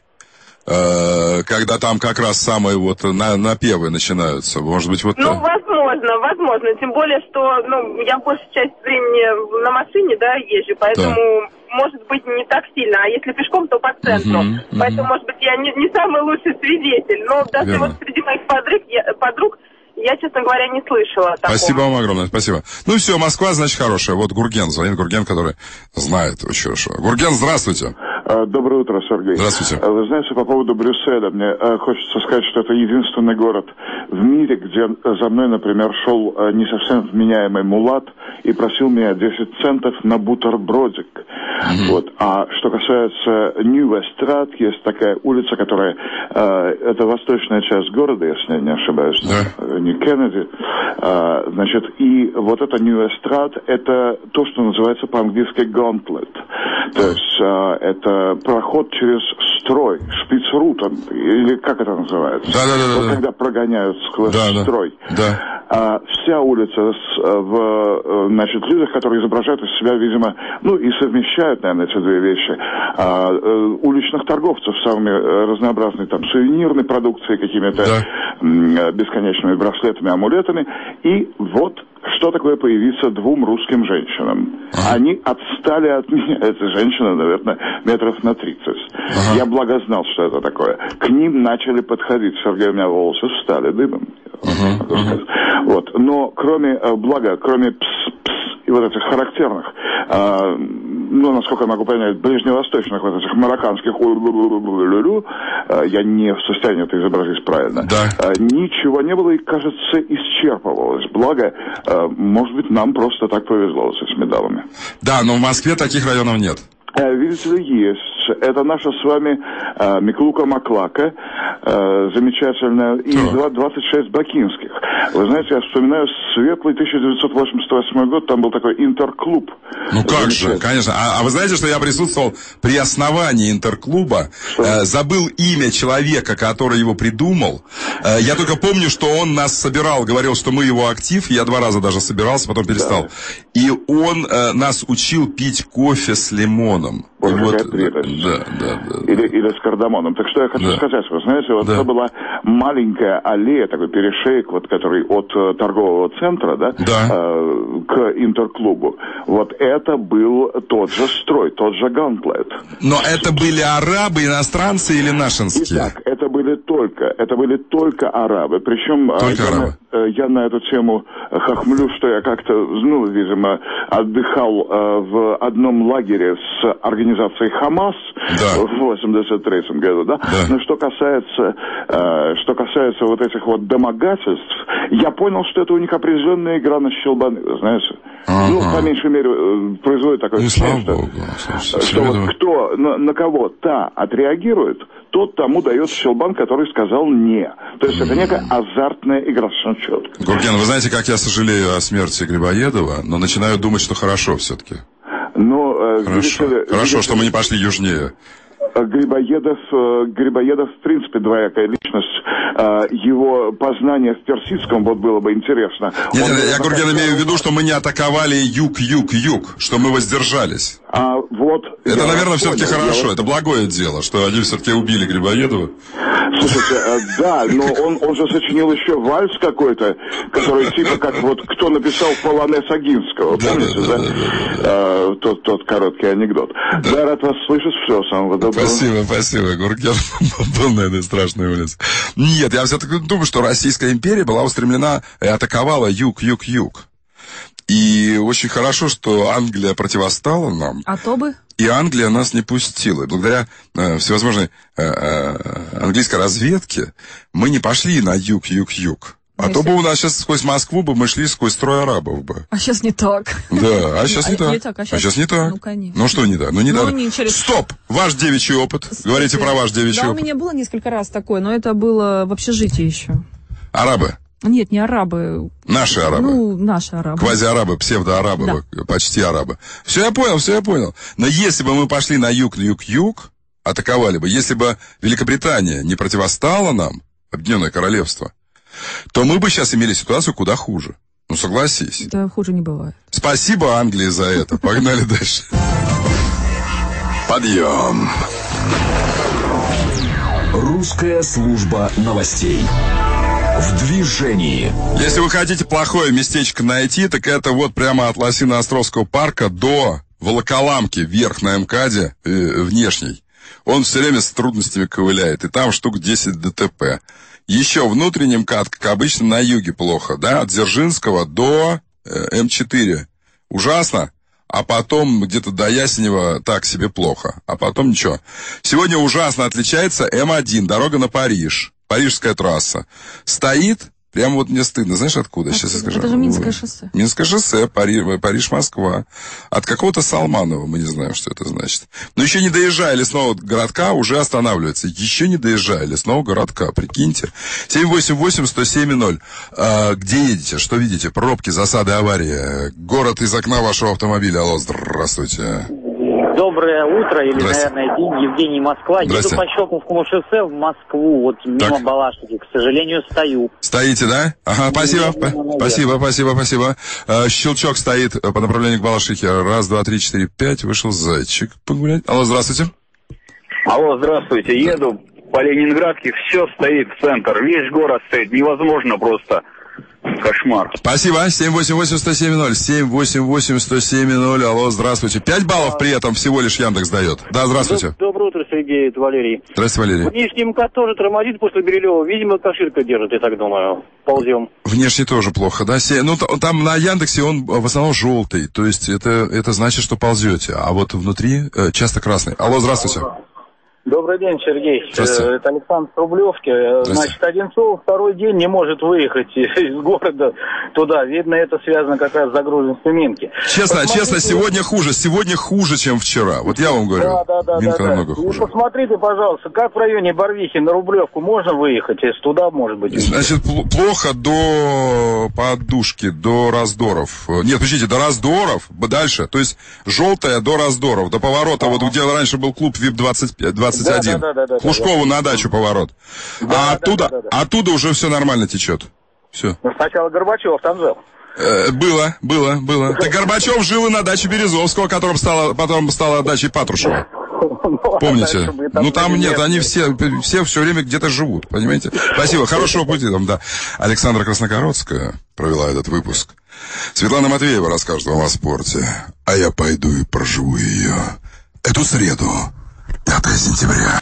Когда там как раз самые вот на, напевы начинаются. Может быть, вот... Ну, возможно, возможно. Тем более, что ну, я большую часть времени на машине, да, езжу, поэтому, да. может быть, не так сильно. А если пешком, то по центру. Uh-huh, uh-huh. Поэтому, может быть, я не, не самый лучший свидетель. Но даже Верно. Вот среди моих подруг я, подруг, я, честно говоря, не слышала такого. Спасибо вам огромное, спасибо. Ну все, Москва, значит, хорошая. Вот Гурген, звонит Гурген, который знает очень хорошо. Гурген, здравствуйте. Доброе утро, Сергей. Здравствуйте. Вы знаете, по поводу Брюсселя, мне хочется сказать, что это единственный город в мире, где за мной, например, шел э, не совсем вменяемый мулат и просил меня десять центов на бутербродик. Mm-hmm. Вот. А что касается Нью-Эстрад, есть такая улица, которая, э, это восточная часть города, если я не ошибаюсь, yeah. не Кеннеди. Э, значит, и вот это Нью-Эстрад, это то, что называется по-английски gauntlet. То есть э, это проход через строй, шпицрутен, или как это называется? Да, да, да, вот да. Когда прогоняют сквозь да, строй. Да. А, вся улица с, в, значит, людях, которые изображают из себя, видимо, ну и совмещают, наверное, эти две вещи. А, уличных торговцев с самыми разнообразными там сувенирной продукцией, какими-то да. бесконечными браслетами, амулетами. И вот что такое появиться двум русским женщинам. Ага. Они отстали от меня, эти женщины, наверное, метров на тридцать. Ага. Я благо знал, что это такое. К ним начали подходить. Сергей, у меня волосы встали дыбом. Ага. Ага. Вот. Но кроме, благо, кроме пс-пс и вот этих характерных, а, ну, насколько я могу понять, ближневосточных вот этих марокканских улю-лю-лю-лю, я не в состоянии это изобразить правильно. Да. А, ничего не было и, кажется, исчерпывалось. Благо, а, может быть, нам просто так повезло с этими дамами. Да, но в Москве таких районов нет. Видите ли, есть. Это наша с вами э, Миклука Маклака, э, замечательная, и двадцать шесть бакинских. Вы знаете, я вспоминаю светлый тысяча девятьсот восемьдесят восьмой год, там был такой интерклуб. Ну как же, конечно. А, а вы знаете, что я присутствовал при основании интерклуба, э, забыл имя человека, который его придумал. Э, я только помню, что он нас собирал, говорил, что мы его актив, я два раза даже собирался, потом перестал. Да. И он э, нас учил пить кофе с лимоном. Вот, вот, да, да, да, или, или с кардамоном. Так что я хочу да. сказать, вы знаете, вот да. это была маленькая аллея, такой перешеек, вот, который от э, торгового центра, да, да. Э, к интерклубу. Вот это был тот же строй, тот же гантлет. Но это были арабы, иностранцы или нашинские? Итак, это были только, это были только арабы. Причем только я, арабы. На, я на эту тему хохмлю, что я как-то, ну, видимо, отдыхал э, в одном лагере с организацией Хамас да. в восемьдесят третьем году, да? да. Но что касается, э, что касается вот этих вот домогательств, я понял, что это у них определенная игра на щелбаны, вы знаете. Ага. Ну, по меньшей мере, э, производит такое ну, впечатление, что, что вот кто, на, на кого та отреагирует, тот тому дает щелбан, который сказал «не». То есть mm. это некая азартная игра, совершенно четко. Гурген, вы знаете, как я сожалею о смерти Грибоедова, но начинаю думать, что хорошо все-таки. Но, э, хорошо, видите, хорошо видите, что мы не пошли южнее. Грибоедов, Грибоедов, в принципе, двоякая личность. Его познание в персидском вот было бы интересно. Нет, Он, я, Гурген, имею в виду, что мы не атаковали юг-юг-юг, что мы воздержались. А вот... Это, наверное, все-таки хорошо, вот... это благое дело, что они все-таки убили Грибоедова. Слушайте, да, но он, он же сочинил еще вальс какой-то, который типа как вот кто написал полонез Агинского, помните, да? да? да, да, да. А, тот, тот короткий анекдот. Да. Да, рад вас слышать, все, самого доброго. Спасибо, спасибо, Гурген, был на этой страшной улице. Нет, я все-таки думаю, что Российская империя была устремлена и атаковала юг, юг, юг. И очень хорошо, что Англия противостала нам. А то бы... И Англия нас не пустила. И благодаря э, всевозможной э, э, английской разведке мы не пошли на юг, юг, юг. А Если... то бы у нас сейчас сквозь Москву бы мы шли сквозь строй арабов бы. А сейчас не так. Да, а сейчас не, а, так. не так. А сейчас... а сейчас не так. Ну, конечно. Ну, что не так? Ну, не ну, так. Не через... Стоп! Ваш девичий опыт. Слушайте, говорите про ваш девичий да, опыт. Да, у меня было несколько раз такое, но это было в общежитии еще. Арабы? Нет, не арабы. Наши арабы. Ну, наши арабы. Квазиарабы, псевдоарабы, да. Почти арабы. Все я понял, все я понял. Но если бы мы пошли на юг, юг, юг, атаковали бы, если бы Великобритания не противостала нам, Объединенное Королевство, то мы бы сейчас имели ситуацию куда хуже. Ну, согласись. Да, хуже не бывает. Спасибо Англии за это. Погнали дальше. Подъем. Русская служба новостей. В движении. Если вы хотите плохое местечко найти, так это вот прямо от Лосино-Островского парка до Волоколамки, вверх на МКАДе, э, внешней. Он все время с трудностями ковыляет, и там штук десять ДТП. Еще внутренний МКАД, как обычно, на юге плохо, да, от Дзержинского до э, М четыре. Ужасно. А потом где-то до Ясенева так себе плохо. А потом ничего. Сегодня ужасно отличается М один, дорога на Париж. Парижская трасса. Стоит Прямо вот мне стыдно. Знаешь, откуда? откуда? Сейчас я скажу. Это же Минское шоссе. Минское шоссе, Париж, Париж-Москва. От какого-то Салманова, мы не знаем, что это значит. Но еще не доезжая лесного городка, уже останавливается. Еще не доезжая лесного городка, прикиньте. семь восемь восемь сто семь ноль. А, где едете? Что видите? Пробки, засады, аварии. Город из окна вашего автомобиля. Алло, здравствуйте. Доброе утро, или, наверное, день. Евгений, Москва. Еду по Щелковскому шоссе в Москву, вот мимо так. Балашихи. К сожалению, стою. Стоите, да? Ага, спасибо. Спасибо, спасибо, спасибо. Щелчок стоит по направлению к Балашихе. Раз, два, три, четыре, пять. Вышел зайчик погулять. Алло, здравствуйте. Алло, здравствуйте. Еду по Ленинградке, все стоит в центр. Весь город стоит. Невозможно просто. Кошмар. Спасибо. семь восемь восемь сто семь ноль. семь восемь восемь сто семь ноль. Алло, здравствуйте. Пять баллов при этом всего лишь Яндекс дает. Да, здравствуйте. Доброе утро, Сергей, это Валерий. Здравствуйте, Валерий. Внешний МКАД тоже тормозит после Бирюлева. Видимо, каширка держит, я так думаю. Ползем. Внешне тоже плохо, да? Ну, там на Яндексе он в основном желтый. То есть это, это значит, что ползете. А вот внутри часто красный. Алло, здравствуйте. Добрый день, Сергей. Это Александр с Рублевки. Значит, Одинцов второй день не может выехать из города туда. Видно, это связано как раз с загруженностью Минки. Честно, посмотрите... честно, сегодня хуже. Сегодня хуже, чем вчера. Вот я вам говорю. Да, да, да. Минка да, намного да. хуже. И посмотрите, пожалуйста, как в районе Барвихи на Рублевку можно выехать, если туда может быть? Значит, пл- плохо до подушки, до раздоров. Нет, подождите, до раздоров, дальше. То есть желтая до раздоров, до поворота, ага. Вот где раньше был клуб ВИП двадцать пять, двадцать один. Да, да, да, да, Лужкову да, да. на дачу поворот. Да, а оттуда, да, да, да. оттуда уже все нормально течет. Все. Ну, сначала Горбачев там жил. Э, было, было, было. Так Горбачев жил и на даче Березовского, которая стала, потом стала дачей Патрушева. Помните? Ну там нет, они все, все все время где-то живут, понимаете? Спасибо, хорошего пути там, да. Александра Красногородская провела этот выпуск. Светлана Матвеева расскажет вам о спорте. А я пойду и проживу ее эту среду, пятое сентября.